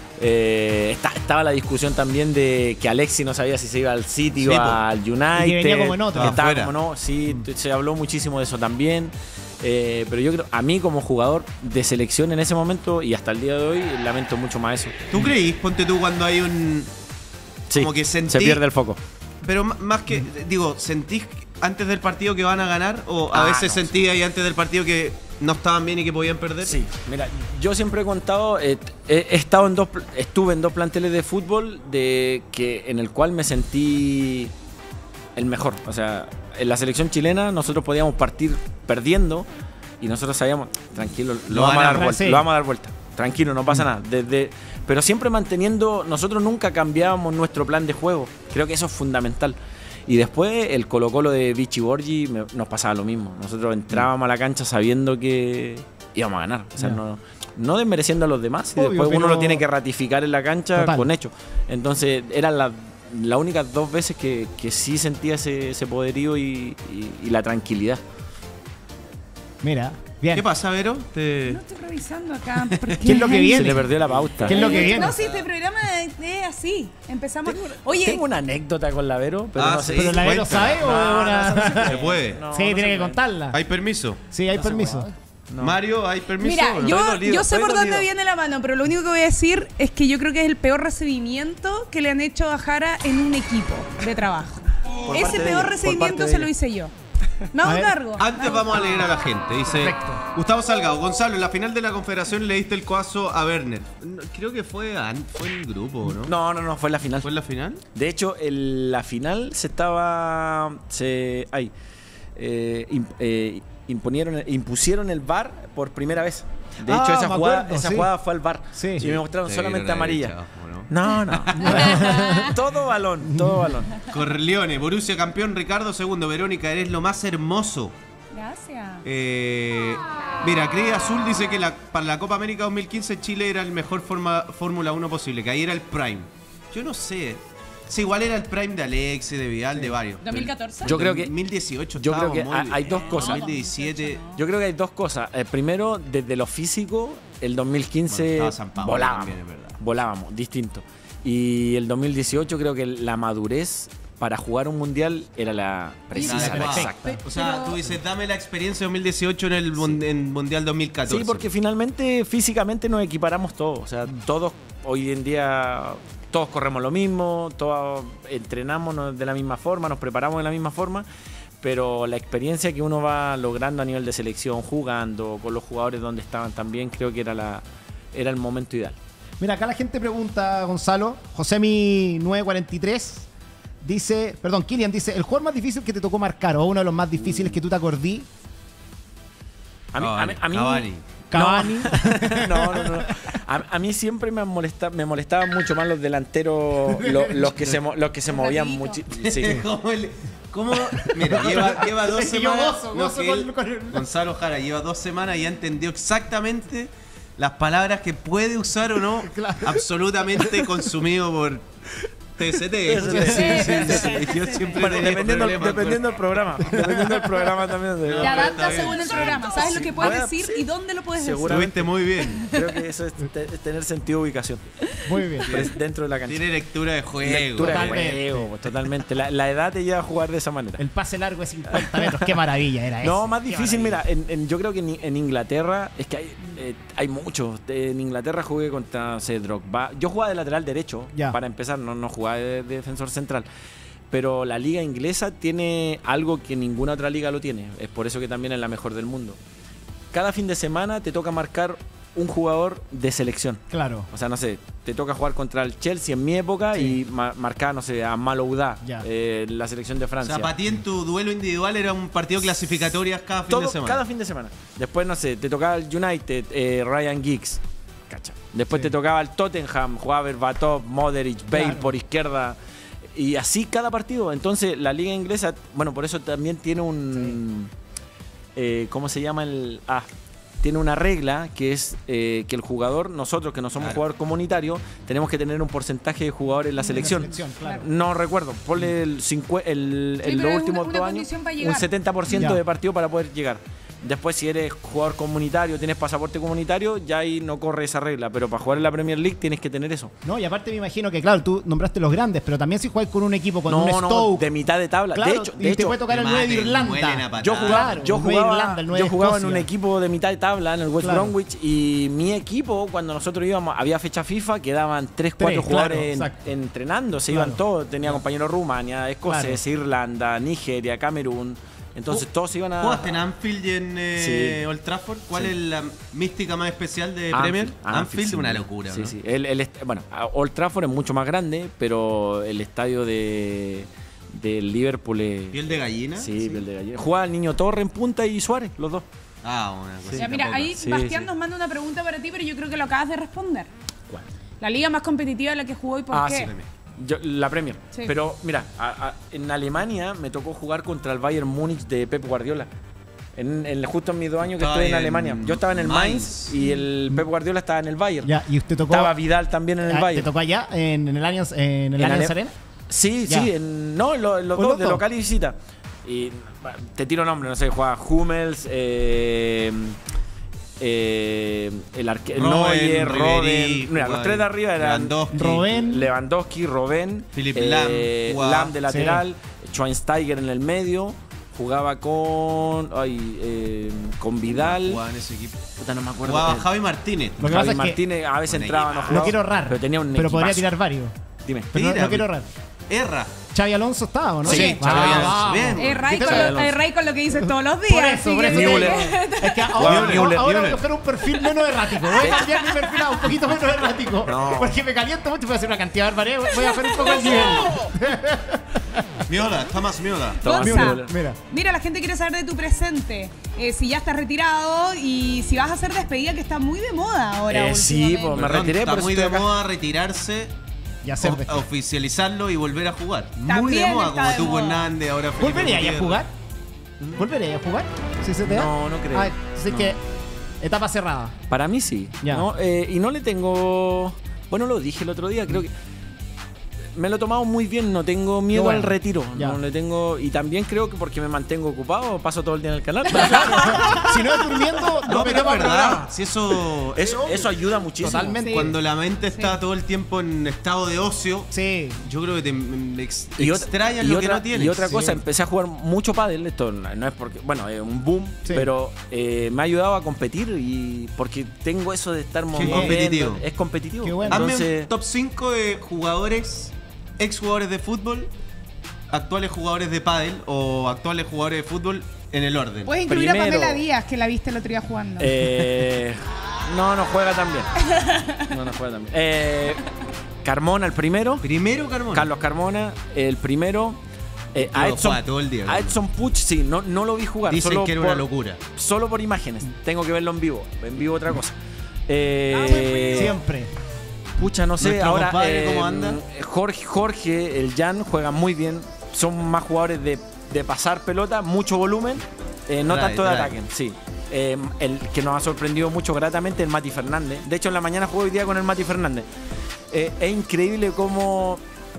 Estaba la discusión también de que Alexis no sabía si se iba al City Sí, o po. al United. Y que venía como en otra. Que estaba Afuera. como no, sí, se habló muchísimo de eso también. Pero yo creo, a mí como jugador de selección en ese momento y hasta el día de hoy, lamento mucho más eso. ¿Tú creís? Ponte tú cuando hay un... Sí, Como que sentí- se pierde el foco. Pero más que... Digo, ¿sentís antes del partido que van a ganar? ¿O a Ah, veces no, sentís ahí antes del partido que no estaban bien y que podían perder? Sí, mira, yo siempre he contado, estuve en 2 planteles de fútbol en el cual me sentí el mejor. O sea, en la selección chilena nosotros podíamos partir perdiendo y nosotros sabíamos, tranquilo, lo vamos a dar vuelta, sí. lo vamos a dar vuelta. Tranquilo, no pasa nada. Pero siempre manteniendo, nosotros nunca cambiábamos nuestro plan de juego. Creo que eso es fundamental. Y después el Colo-Colo de Vichy Borgi nos pasaba lo mismo. Nosotros entrábamos a la cancha sabiendo que íbamos a ganar. O sea, Ya. no desmereciendo a los demás. Y Obvio, después uno pero- lo tiene que ratificar en la cancha Total. con hechos. Entonces eran las únicas 2 veces que sí sentía ese poderío y la tranquilidad. mira. Bien. ¿Qué pasa, Vero? No estoy revisando acá. ¿Qué es lo que viene? Se le perdió la pauta. ¿Qué es lo que viene? No, sí, este programa es así. Empezamos. Oye, Tengo una anécdota con la Vero, pero no sé. sí, ¿Pero la Vero cuéntala. sabe o una...? Se puede. No, Sí, no tiene se que puede. contarla. ¿Hay permiso? Sí, hay permiso. No. Mario, ¿hay permiso? mira, o no? yo sé estoy por dónde dolido. viene la mano, pero lo único que voy a decir es que yo creo que es el peor recibimiento que le han hecho a Jara en un equipo de trabajo. Por Ese parte de peor ella, por recibimiento parte de se lo ella. hice yo. Me A hago ver. cargo. Antes vamos a leer a la gente. Dice Perfecto. Gustavo Salgado. Gonzalo, en la final de la Confederación le diste el codazo a Werner. Creo que fue en el grupo, ¿no? No, fue en la final. ¿Fue en la final? De hecho, la final impusieron el VAR por primera vez. De hecho, esa me jugada, acuerdo, esa sí. jugada fue al VAR. Sí. Y me mostraron Sí, solamente era amarilla. derecha, ¿o no? No. Todo balón, todo balón. Corleone, Borussia campeón, Ricardo segundo. Verónica, eres lo más hermoso. Gracias. Mira, Cree Azul dice que para la Copa América 2015 Chile era el mejor Fórmula 1 posible, que ahí era el prime. Yo no sé. Sí, igual era el prime de Alexis, de Vidal, de varios. 2014. Yo creo que- 2018 yo creo que estábamos muy hay bien. dos cosas. 2017 Yo creo que hay dos cosas. Primero, desde lo físico, el 2015 Bueno, estaba San Paolo volábamos. también, es verdad. Volábamos, distinto. Y el 2018 creo que la madurez para jugar un mundial era la precisa, Nada, la perfecto. exacta. O sea, tú dices, dame la experiencia 2018 en el Mundial 2014. Sí, porque finalmente físicamente nos equiparamos todos. O sea, todos hoy en día, todos corremos lo mismo, todos entrenamos de la misma forma, nos preparamos de la misma forma, pero la experiencia que uno va logrando a nivel de selección, jugando con los jugadores donde estaban también, creo que era el momento ideal. Mira, acá la gente pregunta, Gonzalo. Josemi 943 dice, perdón, Kilian dice, el jugador más difícil que te tocó marcar o uno de los más difíciles que tú te acordí. Cavani. Cavani. No. A mí siempre me molestaban mucho más los delanteros, los que se movían mucho. Sí. ¿Cómo? Mira, lleva 2 Es que yo semanas. gozo que él, con el- Gonzalo Jara lleva 2 semanas y ya entendió exactamente las palabras que puede usar o no. Claro. Absolutamente consumido por TST. Yo siempre Bueno, tenía dependiendo problemas del programa. Dependiendo del programa también. Te está adaptas bien. según el programa. ¿Sabes lo que puedes Bueno, decir sí. y dónde lo puedes decir? Seguro. Estuviste muy bien. Creo que eso es tener sentido de ubicación Muy bien. dentro de la cancha. Tiene lectura de juego. Lectura de Totalmente. juego, totalmente. La edad te lleva a jugar de esa manera. El pase largo de 50 metros. Qué maravilla era eso. No, más Qué difícil, maravilla. mira, yo creo que en Inglaterra, es que hay muchos. En Inglaterra jugué contra Drogba. Yo jugaba de lateral derecho, Ya. para empezar, no jugaba de defensor central. Pero la liga inglesa tiene algo que ninguna otra liga lo tiene. Es por eso que también es la mejor del mundo. Cada fin de semana te toca marcar un jugador de selección. Claro. O sea, no sé, te toca jugar contra el Chelsea en mi época Sí. y marcar, no sé, a Malouda, Ya. la selección de O Francia. sea, para ti en tu duelo individual era un partido clasificatorio cada fin de semana. Cada fin de semana. Después, no sé, te tocaba el United, Ryan Giggs. Cacha. Después Sí. te tocaba el Tottenham, jugaba Berbatov, Modric, Bale Claro. por izquierda. Y así cada partido. Entonces, la liga inglesa, bueno, por eso también tiene un... ¿cómo se llama el...? Tiene una regla que es que el jugador, nosotros que no somos Claro. jugador comunitario, tenemos que tener un porcentaje de jugadores en la selección. Claro. No recuerdo, ponle en pero los es últimos una 2 años condición para un llegar. 70% Ya. de partido para poder llegar. Después, si eres jugador comunitario, tienes pasaporte comunitario, ya ahí no corre esa regla. Pero para jugar en la Premier League tienes que tener eso. No, y aparte me imagino que, claro, tú nombraste los grandes, pero también si juegas con un equipo, con un Stoke. de mitad de tabla. Claro, de hecho, y te puede tocar el 9 de huelen a Irlanda. patada. yo jugaba, Claro, yo el 9 de jugaba, Irlanda, el 9 yo de jugaba en Escocia. un equipo de mitad de tabla, en el West Claro. Bromwich, y mi equipo, cuando nosotros íbamos, había fecha FIFA, quedaban 3, 4 Tres, jugadores claro, exacto. entrenando, se Claro. iban todos. Tenía compañeros Rumania, Escocia, Irlanda, Nigeria, Camerún. Entonces todos se iban a... ¿Jugaste en Anfield y en Sí. Old Trafford? ¿Cuál Sí. es la mística más especial de Anfield, Premier? Anfield, sí. Una locura, Sí, ¿no? sí. Bueno, Old Trafford es mucho más grande, pero el estadio del Liverpool es... ¿Piel de gallina? Sí, piel de gallina. Jugaba el Niño Torre en punta y Suárez, los dos. Una cosita Ya, mira, poca. ahí Sí, Bastián sí. nos manda una pregunta para ti, pero yo creo que lo acabas de responder. ¿Cuál? La liga más competitiva en la que jugó y por qué. Sí. La Premier. Sí. Pero mira, en Alemania me tocó jugar contra el Bayern Múnich de Pep Guardiola. Justo en mis 2 años que Estaba estuve en en Alemania. Yo estaba en el Mainz Mainz. y el Pep Guardiola estaba en el Bayern. Ya, y usted tocó. Estaba Vidal también en el ¿Te Bayern. tocó allá en el Allianz, en el En Allianz Ale- Arena? Sí, Ya. sí, los ¿Con dos, los de dos? local y visita. Y te tiro nombres, no sé, jugaba Hummels, Neuer, Robben. Mira, los tres de arriba eran Lewandowski, Robben, Philipp Lahm de lateral, Schweinsteiger en el medio. Jugaba con Vidal. Jugaba en ese equipo. Puta, no me acuerdo. Jugaba Javi Martínez. Lo que pasa Javi es que Martínez a veces entraba, no jugaba. no quiero errar, pero tenía un pero podría equipazo. tirar varios. Dime. Pero no quiero errar. Erra. Xavi Alonso estaba, ¿o ¿no? Sí, Xavi Alonso. Bien. Es Ray con lo que dices todos los días. Por eso. Müller. Es que ahora Müller. voy a buscar un perfil menos errático. Voy a cambiar mi perfil a un poquito menos errático. No. Porque me caliento mucho, voy a hacer una cantidad de barbaridades. Voy a hacer un poco el nivel. Miola, Thomas Miola. Gonza, Mira. mira, la gente quiere saber de tu presente. Si ya estás retirado y si vas a hacer despedida, que está muy de moda ahora. Sí, últimamente. pues me retiré, Está por muy eso de estoy acá. moda retirarse, Y hacer de... oficializarlo y volver a jugar. Muy También de moda, está como de tú, moda. Hernández, ahora Felipe ¿Volvería a Gutiérrez. jugar? ¿Volvería a jugar? ¿Sí se te da? No, no creo. Así No. que etapa cerrada. Para mí sí. Ya. ¿No? Y no le tengo. Bueno, lo dije el otro día, creo que. Me lo he tomado muy bien, no tengo miedo Bueno, al retiro. ya. No le tengo. Y también creo que porque me mantengo ocupado, paso todo el día en el canal. Si no es durmiendo, No, no pero me es toca verdad. Si eso, Eso ayuda muchísimo. Totalmente. Sí. Cuando la mente está todo el tiempo en estado de ocio, Sí. yo creo que te Y extrañas lo que no tienes. Y otra Sí. cosa, empecé a jugar mucho pádel. Esto no es porque, bueno, es un boom, Sí. pero me ha ayudado a competir y porque tengo eso de estar moviendo. competitivo. Es competitivo. Qué bueno. Hazme Entonces, un top 5 de jugadores, exjugadores de fútbol, actuales jugadores de pádel o actuales jugadores de fútbol en el orden. Puedes incluir a Primero- Pamela Díaz, que la viste el otro día jugando. no juega tan bien. No juega tan bien. Carmona el primero. Primero Carmona. Carlos Carmona el primero. A Lo juega todo el día, a Carmona. Edson Puch, sí, no lo vi jugar. Dicen solo que era por, una locura. Solo por imágenes. Tengo que verlo en vivo. En vivo otra cosa. Siempre. Pucha, no sé. Nuestro Ahora, compadre, ¿cómo anda? Jorge, el Jan, juegan muy bien. Son más jugadores de pasar pelota, mucho volumen, no Trae, tanto de trae. ataque. Sí. El que nos ha sorprendido mucho gratamente es el Mati Fernández. De hecho, en la mañana jugué hoy día con el Mati Fernández. Es increíble cómo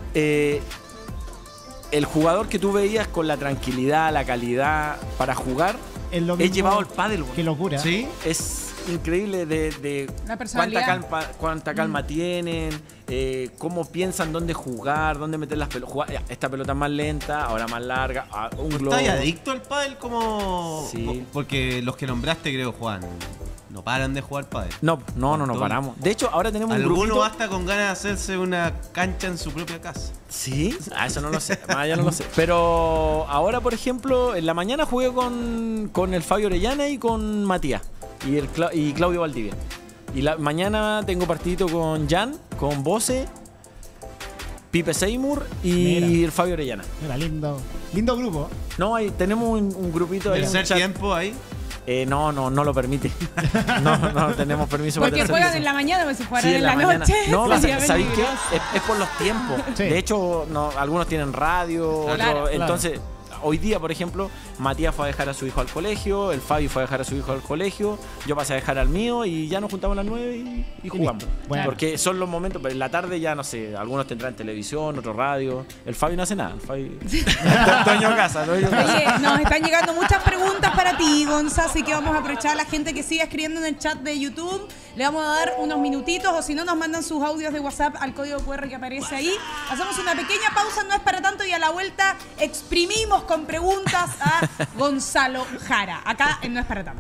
el jugador que tú veías con la tranquilidad, la calidad para jugar, Es lo es mismo. llevado al pádel. güey. Qué locura. ¿Sí? Es increíble de La personalidad. cuánta calma tienen, cómo piensan dónde jugar, dónde meter las pelotas. Esta pelota es más lenta, ahora más larga, un globo. ¿Estás adicto al pádel como...? Sí. Porque los que nombraste creo, Juan, no paran de jugar pádel. No Todo. paramos. De hecho, ahora tenemos un Alguno grupito. basta con ganas de hacerse una cancha en su propia casa. Sí, eso no lo sé. Ya no lo sé. Pero ahora, por ejemplo, en la mañana jugué con el Fabio Orellana y con Matías y Claudio Valdivia. Y mañana tengo partidito con Jan, con Bose, Pipe Seymour y Mira. el Fabio Orellana. Mira, lindo grupo. No, tenemos un grupito ahí. Tercer un chat. tiempo ahí. No lo permite. No tenemos permiso para Porque tercer juegan piso. en la mañana, pues si jugaran Sí, en la mañana. noche. No, sería ¿sabéis qué? peligroso. Es por los tiempos. Sí. De hecho, algunos tienen radio, Claro, otros- claro. entonces hoy día, por ejemplo, Matías fue a dejar a su hijo al colegio, el Fabi fue a dejar a su hijo al colegio, yo pasé a dejar al mío y ya nos juntamos a las 9 y jugamos. listo. Bueno. Porque son los momentos, pero en la tarde ya no sé, algunos tendrán televisión, otros radio. El Fabi no hace nada, el Fabi. Toño Casa, Toño Casa. Oye, nos están llegando muchas preguntas para ti, Gonza, así que vamos a aprovechar a la gente que sigue escribiendo en el chat de YouTube. Le vamos a dar unos minutitos o si no nos mandan sus audios de WhatsApp al código QR que aparece ahí. Hacemos una pequeña pausa, no es para tanto, y a la vuelta exprimimos con preguntas a Gonzalo Jara, acá en No es para tanto.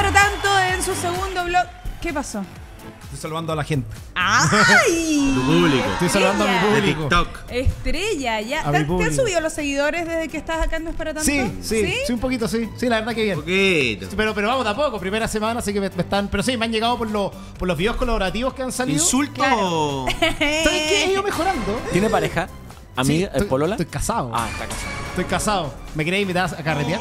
para tanto en su segundo blog. ¿Qué pasó? Estoy saludando a la gente. ¡Ay! Tu público. Estoy saludando a mi Estrella. De público. TikTok. Estrella, ya. A mi ¿Te han público. subido los seguidores desde que estás acá en No es para tanto? Sí, un poquito, sí. Sí, la verdad que bien. Poquito. Sí, pero vamos de a poco, primera semana, así que me están. Pero sí, me han llegado por los videos colaborativos que han salido. ¿Insulto? Claro. ¿Sabes qué? He ido mejorando. ¿Tiene pareja? ¿Amiga? Sí, ¿Polola? Estoy casado. Ah, está casado. Estoy casado. ¿Me queréis invitar a carretear?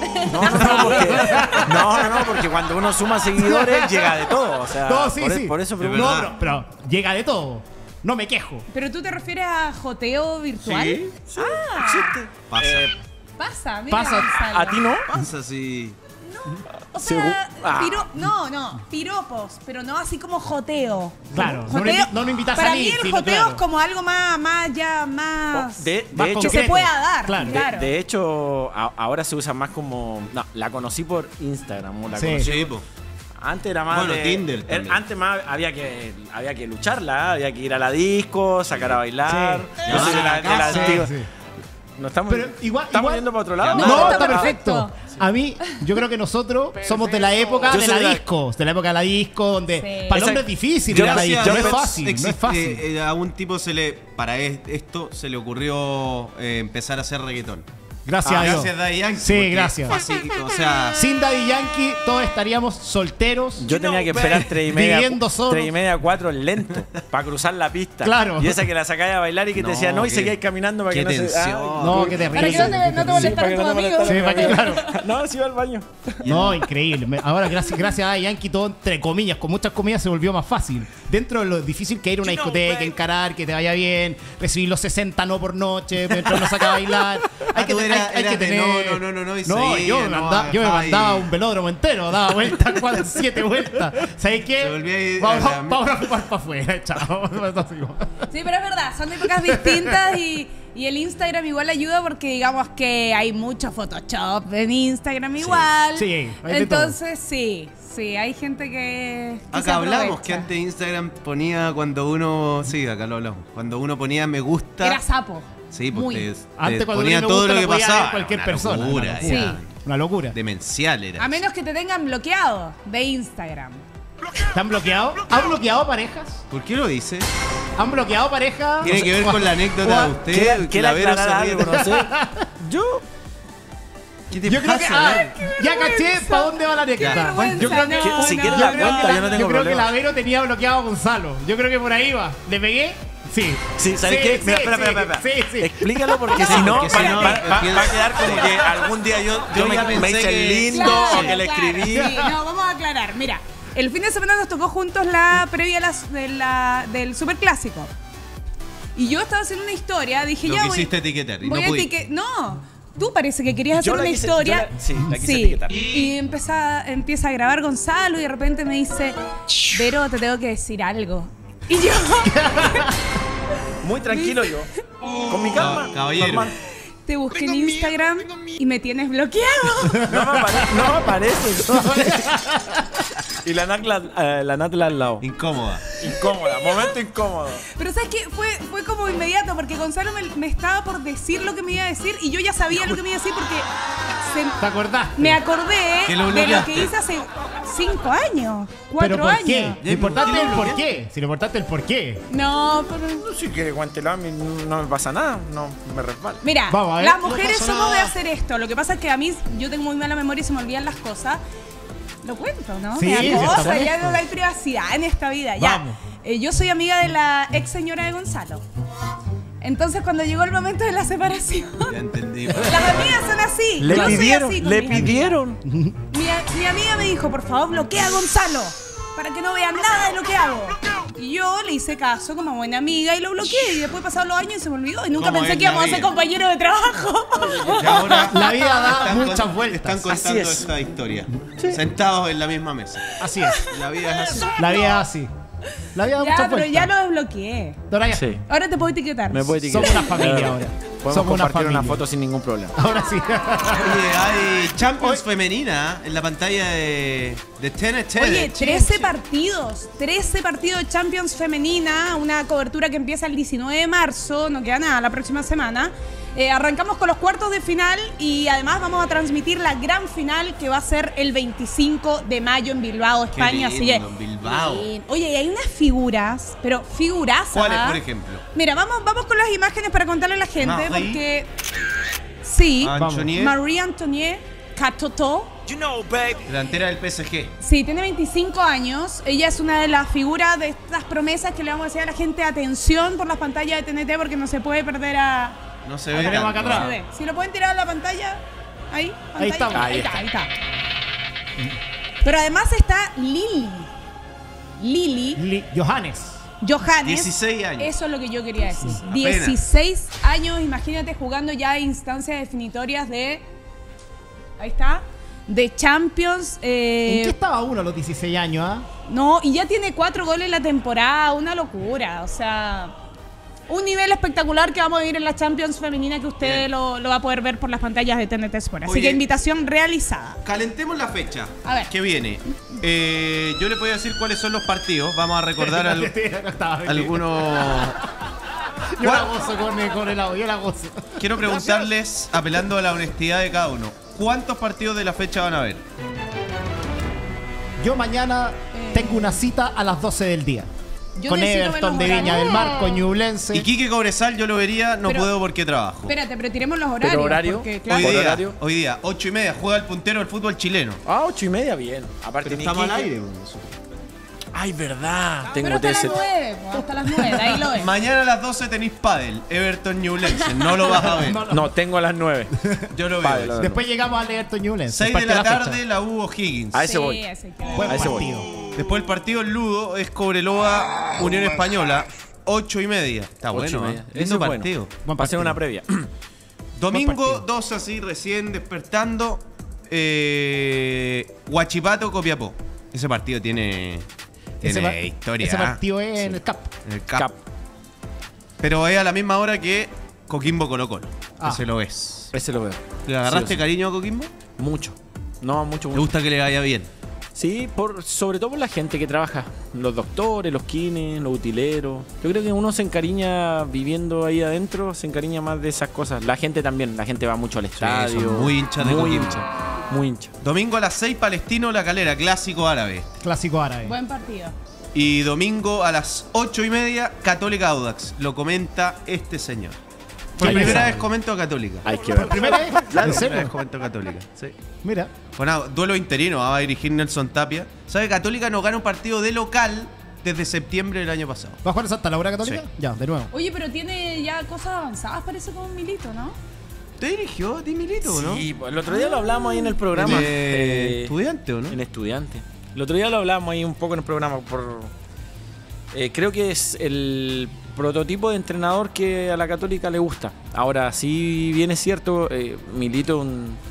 No, porque cuando uno suma seguidores llega de todo. O sea, No, sí, por, sí. por eso Es pregunto. No, verdad. pero llega de todo. No me quejo. ¿Pero tú te refieres a joteo virtual? Sí. Existe. Pasa. Pasa, mira. Pasa. Gonzalo. ¿A ti no? Pasa, sí. O sea, Ah. no, piropos, pero no así como joteo. Claro, Joteo, no lo invitas a para salir, mí el sino, joteo claro. es como algo más De Más hecho, que se concreto. pueda dar. Claro. Claro. de hecho, ahora se usa más como. No, la conocí por Instagram. La Sí. conocí Sí, por- po. Antes era más Bueno, de. Tinder también. Antes más había que lucharla, había que ir a la disco, sacar a bailar. Sí. Yo soy de la Sí, antigua. Sí. No estamos, Pero igual- ¿estamos igual- yendo para otro lado? No, No, está está perfecto. perfecto. A mí, yo creo que nosotros somos de la época Yo de soy la de la- disco. De la época de la disco, donde Sí. para el hombre Exacto. es difícil Yo ir a la gracias disco. a No es Dios fácil, no es Existe, fácil. a un tipo para esto se le ocurrió empezar a hacer reggaetón. Gracias a Dios. Gracias Daddy Yankee. Sí, porque gracias. fácil, o sea, Sin Daddy Yankee, todos estaríamos solteros. Yo tenía que esperar 3:30, Viviendo solo. 3:30, 4 lento para cruzar la pista. Claro. Y esa que la sacáis a bailar y que te No, decía no y qué- seguíais caminando para qué que no se. tensión. No, qué Para terrible. que no te molestaran tus amigos. Sí, para que, claro. No, sí va al baño. No, increíble. Ahora, gracias a Daddy Yankee, todo entre comillas, con muchas comillas, se volvió más fácil. Dentro de lo difícil que ir a una discoteca, encarar, que te vaya bien, recibir los 60 no por noche, mientras uno saca a bailar. Hay que, tú hay eras que de tener. no, y No, seguía, yo me no, mandaba ay. un velódromo entero, daba vueltas, 7 vueltas. ¿Sabes qué? Se volvía a ir Vamos a la- vamos a fumar para afuera, chao. Sí, pero es verdad, son épocas distintas y el Instagram igual ayuda porque digamos que hay mucho Photoshop en Instagram igual. sí, hay de entonces sí, hay gente que se Acá hablamos aprovecha. que antes Instagram ponía cuando uno. Sí, acá lo hablamos. Cuando uno ponía me gusta. Era sapo. Sí, Muy. porque Antes cuando ponía ponía me todo gusta, lo que lo podía pasaba. ver cualquier Una persona, locura, una locura. era Sí. Una locura. demencial era. A menos que te tengan bloqueado de Instagram. ¿Están bloqueados? ¿Han bloqueado parejas? ¿Por qué lo dice? ¿Han bloqueado parejas? Tiene que ver con la anécdota de usted. ¿Quiere la Vero aclarar se ríe. algo? No sé. Yo. ¿Qué te Yo creo que. pasa? Ya caché para dónde va la anécdota. vergüenza, Yo creo que. no, si no. quieres yo la creo cuenta, que yo no tengo yo creo que problema. la Vero tenía bloqueado a Gonzalo. Yo creo que por ahí va. ¿Le pegué? Sí. Sí, ¿sabes Sí, qué? sí, Mira, sí, espera. sí. Explícalo porque No, si no, porque si no, va a quedar como que algún día yo Yo me ya pensé hice el que- lindo Claro, o que le claro, escribí. sí. No, vamos a aclarar. Mira, el fin de semana nos tocó juntos la previa del Superclásico. Y yo estaba haciendo una historia, dije Lo ya quisiste etiquetar y voy no a pudiste. No, tú parece que querías Yo hacer la una quise- historia. yo la quise etiquetar. Y empieza a grabar Gonzalo y de repente me dice, Vero, te tengo que decir algo. Y yo, Muy tranquilo yo. Con mi calma. Caballero. normal. te busqué en Instagram y me tienes bloqueado. No me aparece. Y la Natla al lado. Incómoda. Incómoda, momento incómodo. Pero ¿sabes qué? Fue como inmediato porque Gonzalo me estaba por decir lo que me iba a decir y yo ya sabía lo que me iba a decir porque ¿Te acordaste? me acordé Que lo de lo bloqueaste. que hice hace 5 años, 4 ¿Pero por años. qué? Lo importante es el ¿Por por qué? qué. Si lo importante es el por qué. No, pero... Si quiere guantela, no me pasa nada. No me resbala. Mira, Vamos a ver. las No mujeres pasó somos de nada. hacer esto. Lo que pasa es que a mí yo tengo muy mala memoria y se me olvidan las cosas. Lo cuento, ¿no? Sí, Me da sí, cosa, está ya bonito. no hay privacidad en esta vida. Ya. Vamos. Yo soy amiga de la ex señora de Gonzalo. Entonces cuando llegó el momento de la separación, Ya entendí. las amigas son así. Yo soy así con mis amigas. Mi amiga me dijo, por favor, bloquea a Gonzalo para que no vean nada de lo que hago. Y yo le hice caso como buena amiga y lo bloqueé. Y después pasaron los años y se me olvidó. Y nunca ¿Cómo pensé es que íbamos la a ser vida? compañeros de trabajo. Y ahora La vida da están muchas vueltas. Están Así contando es. esta historia. Sentados en la misma mesa. Así es. La vida es así. La vida es así. La vida da Ya, muchas pero vueltas. ya lo desbloqueé. Ahora ya. Sí. Ahora te puedo etiquetar. Me puede etiquetar. Somos una familia ahora. Podemos Somos una compartir una familia. foto sin ningún problema. Ahora sí. Oye, hay Champions femenina en la pantalla de TNT. Oye, 13 partidos. 13 partidos de Champions femenina. Una cobertura que empieza el 19 de marzo. No queda nada la próxima semana. Arrancamos con los cuartos de final y además vamos a transmitir la gran final que va a ser el 25 de mayo en Bilbao, España. Qué Así que, lindo, en Bilbao. bien. Oye, y hay unas figuras, pero figuras. ¿Cuáles, por ejemplo? Mira, vamos con las imágenes para contarle a la gente, Marie. porque sí, Anchonier, Marie Antoinette Catoto. delantera del PSG. Sí, tiene 25 años. Ella es una de las figuras de estas promesas que le vamos a decir a la gente: atención por las pantallas de TNT porque no se puede perder a... No se La ve tenemos tanto. acá Se atrás. ve. Si lo pueden tirar a la pantalla, ahí. Ahí pantalla. estamos. Ahí está. Pero además está Lili Johannes. Johannes. 16 años. Eso es lo que yo quería decir. apenas. 16 años, imagínate jugando ya instancias definitorias de... Ahí está. De Champions. ¿En qué estaba uno a los 16 años? ¿Ah? No, y ya tiene 4 goles en la temporada, una locura. O sea, un nivel espectacular que vamos a vivir en la Champions femenina que usted lo va a poder ver por las pantallas de TNT Sport. Así Oye, que invitación realizada. Calentemos la fecha A ver. que viene. Yo le voy a decir cuáles son los partidos. Vamos a recordar algunos. Yo la gozo con el audio, yo la gozo. Quiero preguntarles, apelando a la honestidad de cada uno, ¿cuántos partidos de la fecha van a ver? Yo mañana tengo una cita a las 12 del día. Yo Con necesito ver Everton los de Viña horarios. del Mar, con Ñublense. Y Quique Cobresal yo lo vería, no Pero- puedo porque trabajo. Espérate, pero tiremos los horarios. ¿Pero horario? Porque, Hoy claro, ¿Por día, horario? hoy día, 8:30, juega el puntero del fútbol chileno. 8:30, bien. Aparte Pero ni estamos al Quique. aire. Ay, verdad. pero Tengo hasta las TS. 9, hasta las 9, ahí lo ves. Mañana a las 12 tenéis pádel, Everton Ñublense, no lo vas a ver. No, tengo a las 9. Yo lo Vale, veo. lo Después llegamos al Everton Ñublense. 6 de partido la fecha. tarde, la Hugo Higgins. A ese voy. ese hay que ver. Buen A ese voy. partido. Después el partido el Ludo es Cobreloa, Unión Española, 8:30. Está bueno, 8:30. ¿eh? Ese Lindo es bueno. partido. Buen Va a ser partido. una previa. Domingo, partido. 2 así, recién despertando. Huachipato, Copiapó. Ese partido tiene historia. Ese partido es en el CAP. En el Cap. Cap. Pero es a la misma hora que Coquimbo Colo Colo. Ah. Ese lo ves. Ese lo veo. ¿Le agarraste Sí o sí. cariño a Coquimbo? Mucho. No, mucho, ¿Te mucho. gusta que le vaya bien? Sí, sobre todo por la gente que trabaja. Los doctores, los kines, los utileros. Yo creo que uno se encariña viviendo ahí adentro, se encariña más de esas cosas. La gente también, la gente va mucho al estadio. son muy hinchas de Muy Coquimbo. hincha, muy hincha. Domingo a las 6, Palestino La Calera, clásico árabe. Clásico árabe. Buen partido. Y domingo a las 8:30, Católica Audax. Lo comenta este señor. Por ¿Qué primera pasa? vez comento a Católica. Hay que ver. ¿Primera vez? ¿En Primera vez serio? comento a Católica. Sí. Mira. Bueno, duelo interino, va a dirigir Nelson Tapia. ¿Sabe? Católica no gana un partido de local desde septiembre del año pasado. ¿Va a jugar en Santa Laura Católica? Sí. Ya, de nuevo. Oye, pero tiene ya cosas avanzadas, parece como un Milito, ¿no? ¿Te dirigió a ti, Milito, o no? Sí, el otro día lo hablamos ahí en el programa. ¿Estudiante o no? En Estudiante. El otro día lo hablamos ahí un poco en el programa. Creo que es el prototipo de entrenador que a la Católica le gusta. Ahora, sí bien es cierto, Milito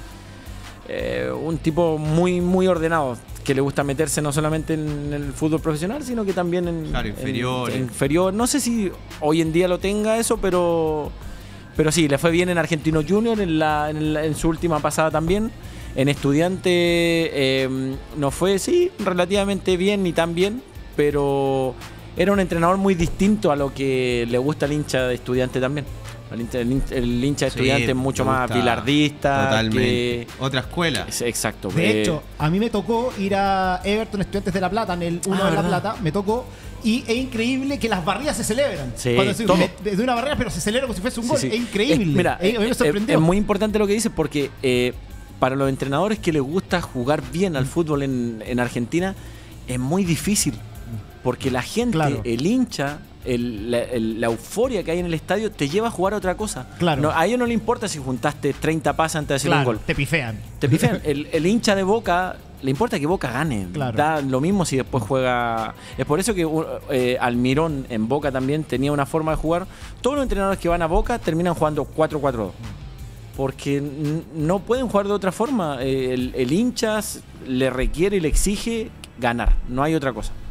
un tipo muy, muy ordenado, que le gusta meterse no solamente en el fútbol profesional, sino que también en Claro, inferiores. en inferior. No sé si hoy en día lo tenga eso, pero sí, le fue bien en Argentino Junior, en su última pasada también. En Estudiante no fue, sí, relativamente bien ni tan bien, pero era un entrenador muy distinto a lo que le gusta al hincha de Estudiante también. El hincha de Sí, Estudiante es mucho me más gusta bilardista. Totalmente. Otra escuela. Exacto. De hecho, a mí me tocó ir a Everton Estudiantes de La Plata, en el 1 de La ¿verdad? Plata, me tocó. Y es increíble que las barridas se celebran. Sí, Cuando se- todo. de una barrera, pero se celebra como si fuese un gol. Sí, sí. Es increíble. Mira, a mí me sorprendió. es muy importante lo que dices porque para los entrenadores que les gusta jugar bien al fútbol en Argentina es muy difícil. Porque la gente, Claro. el hincha, la euforia que hay en el estadio te lleva a jugar a otra cosa. Claro. No, a ellos no les importa si juntaste 30 pases antes de hacer un Claro, gol. te pifean. Te pifian. El hincha de Boca le importa que Boca gane. Claro. Da lo mismo si después juega. Es por eso que Almirón en Boca también tenía una forma de jugar. Todos los entrenadores que van a Boca terminan jugando 4-4-2. Porque no pueden jugar de otra forma. El hincha le requiere y le exige ganar. No hay otra cosa.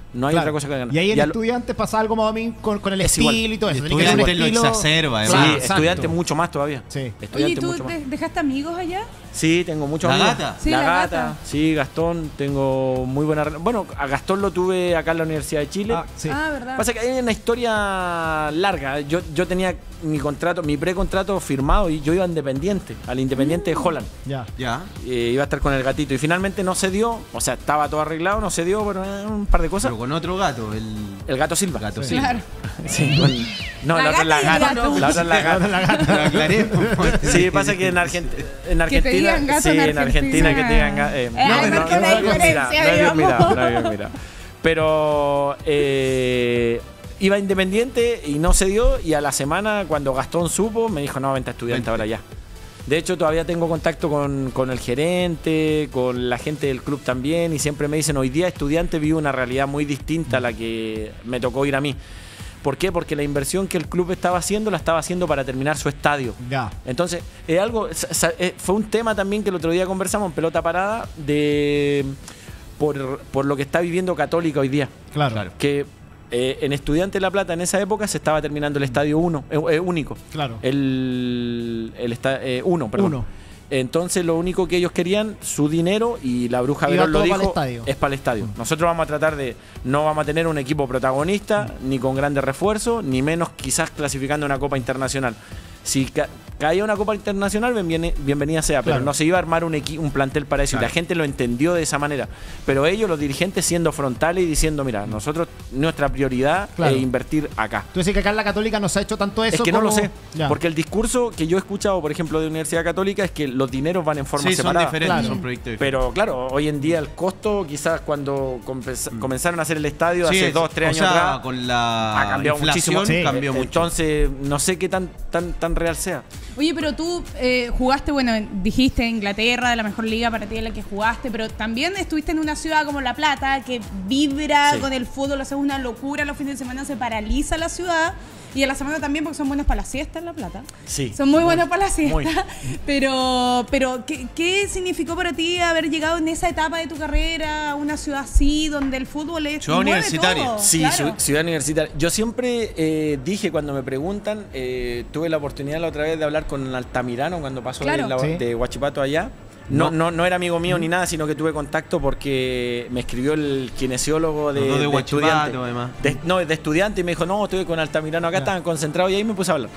No hay Claro. otra cosa que ganar. Y ahí el Ya lo- estudiante pasa algo más a mí con el Es estilo igual. y todo eso. El Tenés que tener un estudiante lo estilo- exacerba, Sí, además. exacto. estudiante mucho más todavía. Sí. Oye, Estudiante ¿tú mucho más. dejaste amigos allá? Sí, tengo muchos ¿La amigos. Gata? Sí, la la gata. Gata. Sí, Gastón, tengo muy buena relación. Bueno, a Gastón lo tuve acá en la Universidad de Chile. Ah, sí. Ah, ¿verdad? Pasa que hay una historia larga. Yo tenía mi precontrato firmado y yo iba a Independiente, al Independiente de Holland. Ya. Ya. Iba a estar con el gatito y finalmente no se dio. O sea, estaba todo arreglado, no se dio, pero un par de cosas. Pero con otro gato, El gato Silva. gato Sí. Silva. Claro. Sí, no, La la otra es la gata y el gata. gato. La otra es la gata. Lo aclaré. Sí, pasa que en Argentina. Que te digan gato sí, en en Argentina Argentina. que te digan gato. Ay, marca la diferencia, digamos. No había mirado. Pero iba a Independiente y no se dio. Y a la semana, cuando Gastón supo, me dijo: no, vente a estudiante Vente. ahora ya. De hecho, todavía tengo contacto con el gerente, con la gente del club también. Y siempre me dicen: hoy día estudiante vive una realidad muy distinta a la que me tocó ir a mí. ¿Por qué? Porque la inversión que el club estaba haciendo la estaba haciendo para terminar su estadio. Ya. Entonces, fue un tema también que el otro día conversamos en Pelota Parada por lo que está viviendo Católica hoy día. Claro. Que en Estudiantes de La Plata en esa época se estaba terminando el estadio único. Claro. El uno, perdón. Uno. Entonces lo único que ellos querían, su dinero, y la Bruja Iba Verón lo todo para el dijo, estadio. es para el estadio. Nosotros vamos a tratar no vamos a tener un equipo protagonista, ni con grandes refuerzos, ni menos quizás clasificando una Copa Internacional. Si caía una Copa Internacional, bienvenida sea, pero Claro. no se iba a armar un plantel para eso. Claro. Y la gente lo entendió de esa manera. Pero ellos, los dirigentes, siendo frontales y diciendo: mira, nosotros, nuestra prioridad Claro. es invertir acá. Tú decís que acá en la Católica no se ha hecho tanto eso. Es que no lo como- sé, Ya. porque el discurso que yo he escuchado, por ejemplo, de Universidad Católica, es que los dineros van en forma Sí, son separada. diferentes, Claro. son proyectos diferentes. Pero claro, hoy en día el costo, quizás cuando comenzaron a hacer el estadio Sí, hace 2-3 o años sea, atrás, con la ha cambiado inflación muchísimo. Sí. cambió mucho. Entonces, no sé qué tan real sea. Oye, pero tú jugaste, bueno, dijiste Inglaterra, de la mejor liga para ti en la que jugaste, pero también estuviste en una ciudad como La Plata, que vibra Sí. con el fútbol, o sea, es una locura, los fines de semana se paraliza la ciudad, y en la semana también porque son buenos para la siesta en La Plata. Sí. Son muy buenos para la muy. siesta, pero ¿qué significó para ti haber llegado en esa etapa de tu carrera a una ciudad así, donde el fútbol es Ciudad mueve universitaria. todo? Sí, Claro. ciudad universitaria. Yo siempre dije, cuando me preguntan, tuve la oportunidad la otra vez de hablar con Altamirano cuando pasó Claro. Sí. de Huachipato allá. No era amigo mío ni nada, sino que tuve contacto porque me escribió el kinesiólogo Los dos de Huachipato, estudiante. además. De estudiante, y me dijo: no, estuve con Altamirano acá, estaban concentrados, y ahí me puse a hablar.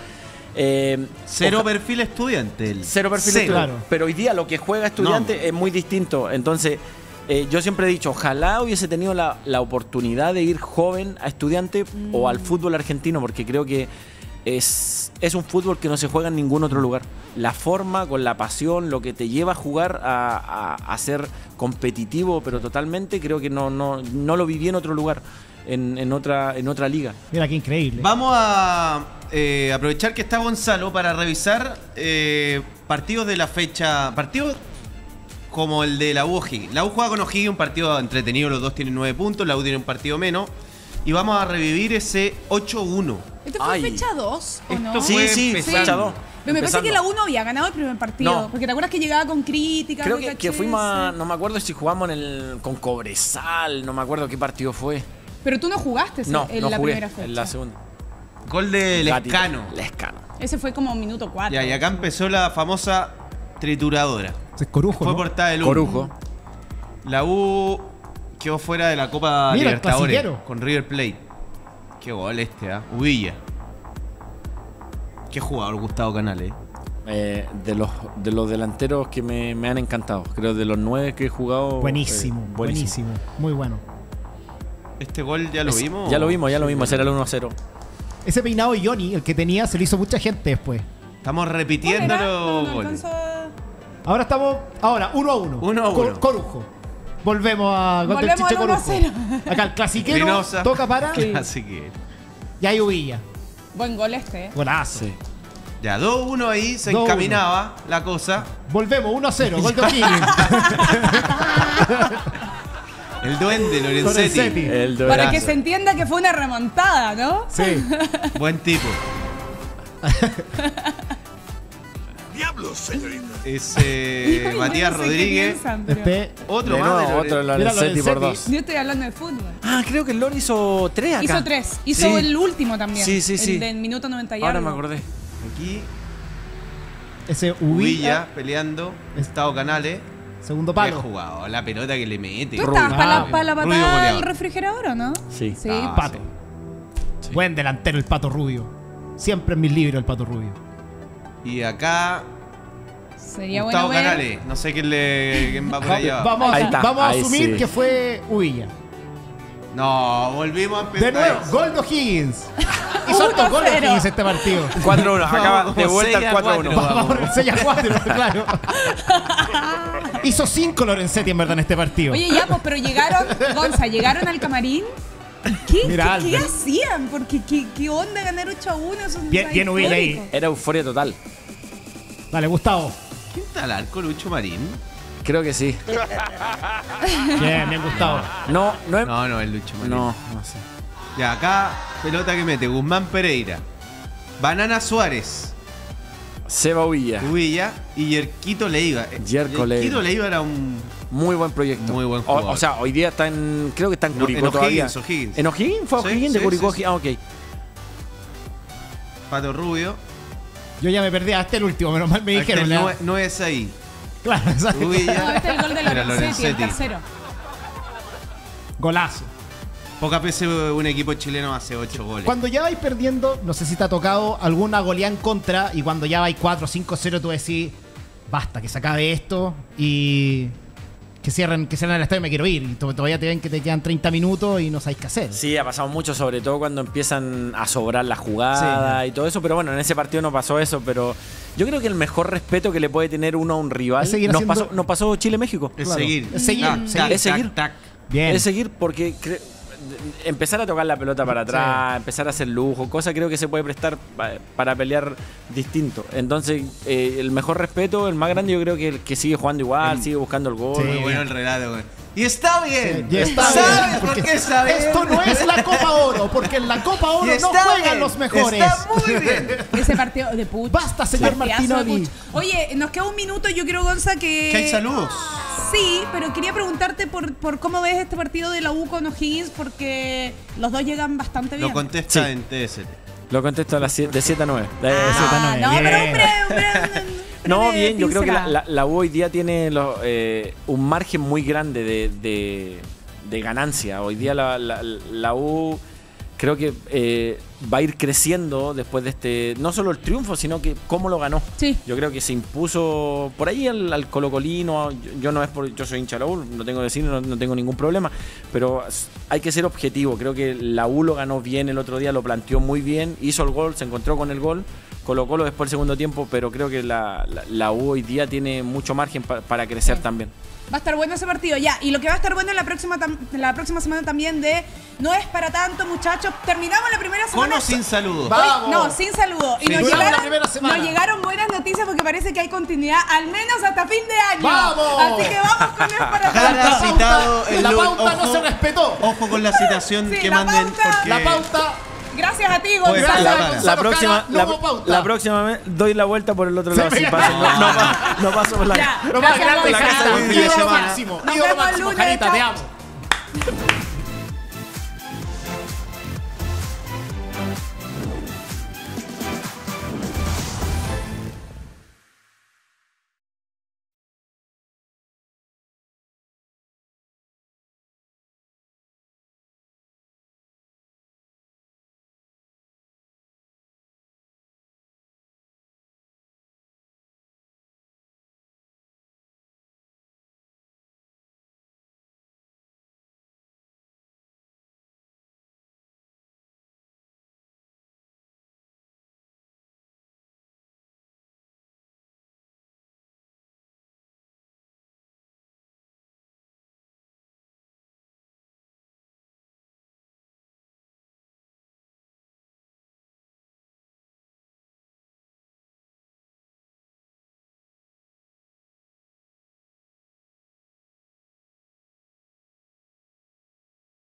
Cero perfil estudiante. Cero perfil Cero. estudiante. Claro. Pero hoy día lo que juega estudiante es muy distinto. Entonces, yo siempre he dicho: ojalá hubiese tenido la oportunidad de ir joven a estudiante o al fútbol argentino, porque creo que es un fútbol que no se juega en ningún otro lugar. La forma, con la pasión, lo que te lleva a jugar a ser competitivo, pero totalmente, creo que no lo viví en otro lugar, en otra liga. Mira, qué increíble. Vamos a aprovechar que está Gonzalo para revisar partidos de la fecha. Partidos como el de la U O'Higgins. La U juega con O'Higgins, un partido entretenido, los dos tienen 9 puntos, la U tiene un partido menos. Y vamos a revivir ese 8-1. ¿Esto fue Ay. fecha 2 o no? Esto fue Sí, empezando. fecha 2. Pero me parece empezando. que la 1 había ganado el primer partido. No. Porque te acuerdas que llegaba con críticas. Creo muy que caché, fuimos a, sí. no me acuerdo si jugamos con Cobresal, no me acuerdo qué partido fue. Pero tú no jugaste No, en no la jugué primera fecha. en la segunda. Gol de Gatito. Lescano. Lescano. Ese fue como minuto 4. Ya, y acá empezó la famosa trituradora. Es Corujo, Fue ¿no? portada del U. Corujo. La U quedó fuera de la Copa Mira, el Libertadores clasicero. con River Plate. Qué gol Uvilla. Qué jugador Gustavo Canales. De los delanteros que me han encantado. Creo de los 9 que he jugado. Buenísimo, buenísimo. Muy bueno. Este gol ya lo vimos. Ya lo vimos. Ese era el 1-0. Ese peinado de Johnny, el que tenía, se lo hizo mucha gente después. Estamos repitiendo los goles. Ahora estamos. Ahora, 1-1. 1-1. Corujo. Volvemos a gol del Volvemos Chiche al Corujo. 1-0. Acá el clasiquero Reynosa. toca para. Así que. Y hay Uvilla. Buen gol este. Golazo. Sí. Ya, 2-1 ahí, se 2-1. encaminaba la cosa. Volvemos, 1-0. Gol de O'Higgins. El duende Lorenzetti. Lorenzetti. Para que se entienda que fue una remontada, ¿no? Sí. Buen tipo. diablos, señorita? Es Ay, Matías no sé qué Rodríguez. piensan, pero- Otro De más. nuevo, otro Mira, Lorenzetti por Lorenzetti. 2. Yo estoy hablando de fútbol. Ah, creo que el Lord hizo 3 acá. Hizo 3. Hizo Sí. el último también. Sí, sí, sí. El del minuto 90 y Ahora algo. me acordé. Aquí, Ese Uvilla Uvilla, peleando. Estado Canales. segundo Qué palo. jugado, la pelota que le mete. ¿Tú estabas Rubio. para la Rubio patada goleador. del refrigerador o no? Sí. Sí. Ah, Pato. sí. Buen delantero el Pato Rubio. Siempre en mis libros el Pato Rubio. Y acá, Sería Gustavo bueno ver. Canales. No sé quién va por allá. Vamos, Ahí está, vamos a ahí asumir sí. que fue Uvilla. No, volvimos a De empezar. nuevo, gol de O'Higgins. Hizo hartos goles 1-0. O'Higgins este partido. 4-1. Acaba Vamos, de vuelta al 6-4. 4-1. Vamos por el 6-4, claro. Hizo 5 Lorenzetti en verdad en este partido. Oye, ya, pues, pero llegaron, Gonza, llegaron al camarín. ¿Qué, Mira, ¿qué Albert. hacían? Porque ¿qué onda ganar 8-1? Eso es Bien Uvilla ahí. histórico. Era euforia total. Dale, Gustavo. ¿Quién está al arco, Lucho Marín? Creo que sí. Bien, Gustavo. No, no es. No, es Lucho Marín. No, no sé. Ya, acá, pelota que mete Guzmán Pereira. Banana Suárez. Seba Uvilla. Uvilla y Yerquito Leiva. Yerko Yerquito Leiva. Leiva era un... Muy buen proyecto. Muy buen O jugador. sea, hoy día está en. Creo que está en No, Curicó en todavía. O'Higgins. ¿En O'Higgins? ¿Fue Sí, O'Higgins de sí, Curicó? sí. Ah, ok. Pato Rubio. Yo ya me perdí hasta el último, menos mal me dijeron. Este ya. no es ahí. Claro, exacto. No, Uvilla. este es el gol de Era Lorenzetti, el tercero. Golazo. Pocas veces un equipo chileno hace 8 goles. Cuando ya vais perdiendo, no sé si te ha tocado alguna goleada en contra y cuando ya vais 4-5-0 tú decís, basta, que se acabe esto y que cierren el estadio y me quiero ir. Y todavía te ven que te quedan 30 minutos y no sabéis qué hacer. Sí, ha pasado mucho, sobre todo cuando empiezan a sobrar la jugada y todo eso. Pero bueno, en ese partido no pasó eso. Pero yo creo que el mejor respeto que le puede tener uno a un rival Es seguir nos haciendo- pasó, nos pasó Chile-México. Es Claro. seguir. Es seguir, Tac, seguir. tac, Es seguir. tac, tac. Bien. Es seguir porque empezar a tocar la pelota para atrás, empezar a hacer lujo, cosa creo que se puede prestar para pelear distinto. Entonces, el mejor respeto, el más grande, yo creo que el que sigue jugando igual, sigue buscando el gol. Sí. Muy bueno el relato, güey. Y está bien. Ya está ¿Sabes bien, por porque qué está bien? esto no es la Copa Oro, porque en la Copa Y Oro no está juegan bien, los mejores. Está muy bien. Ese partido de Puch. Basta, señor Partidazo de Martinoli. Puch. Oye, nos queda un minuto. Yo creo, Gonza, que. Que hay saludos. Sí, pero quería preguntarte por cómo ves este partido de la U con O'Higgins, porque los dos llegan bastante bien. Lo contesta Sí. en TST. Lo contesto de 7 a 9. Ah, no, Bien. pero No, bien, yo creo que pincelada. la U hoy día tiene un margen muy grande de ganancia. Hoy día la U creo que va a ir creciendo después de este, no solo el triunfo, sino que cómo lo ganó. Sí. Yo creo que se impuso por ahí al colocolino. Yo no es yo soy hincha de la U, no tengo que decir, no tengo ningún problema, pero hay que ser objetivo. Creo que la U lo ganó bien el otro día, lo planteó muy bien, hizo el gol, se encontró con el gol, Colo-Colo después del segundo tiempo, pero creo que la U hoy día tiene mucho margen para crecer también. Va a estar bueno ese partido, ya. Y lo que va a estar bueno en la próxima semana también de No es para tanto, muchachos. Terminamos la primera semana. Con o sin saludos. Vamos. No, sin saludo. Y Sí. nos Duramos la llegaron, primera semana. nos llegaron buenas noticias porque parece que hay continuidad, al menos hasta fin de año. ¡Vamos! Así que vamos con No es para Cara tanto. citado el La lunes. pauta no se respetó. Ojo con la citación Sí, que la manden. pauta. Porque La pauta. Gracias a ti, Oye, Gonzalo. la- Gonzalo La próxima, Jara, no hubo pauta. la próxima vez doy la vuelta por el otro lado. Sí, Si me- paso, no paso por la. Ya, Lo más gracias, grande, Gonzalo. Jarita. Buen fin de Ídolo semana. máximo. Nos Ídolo vemos el máximo, lunes, Jarita, te chao. amo.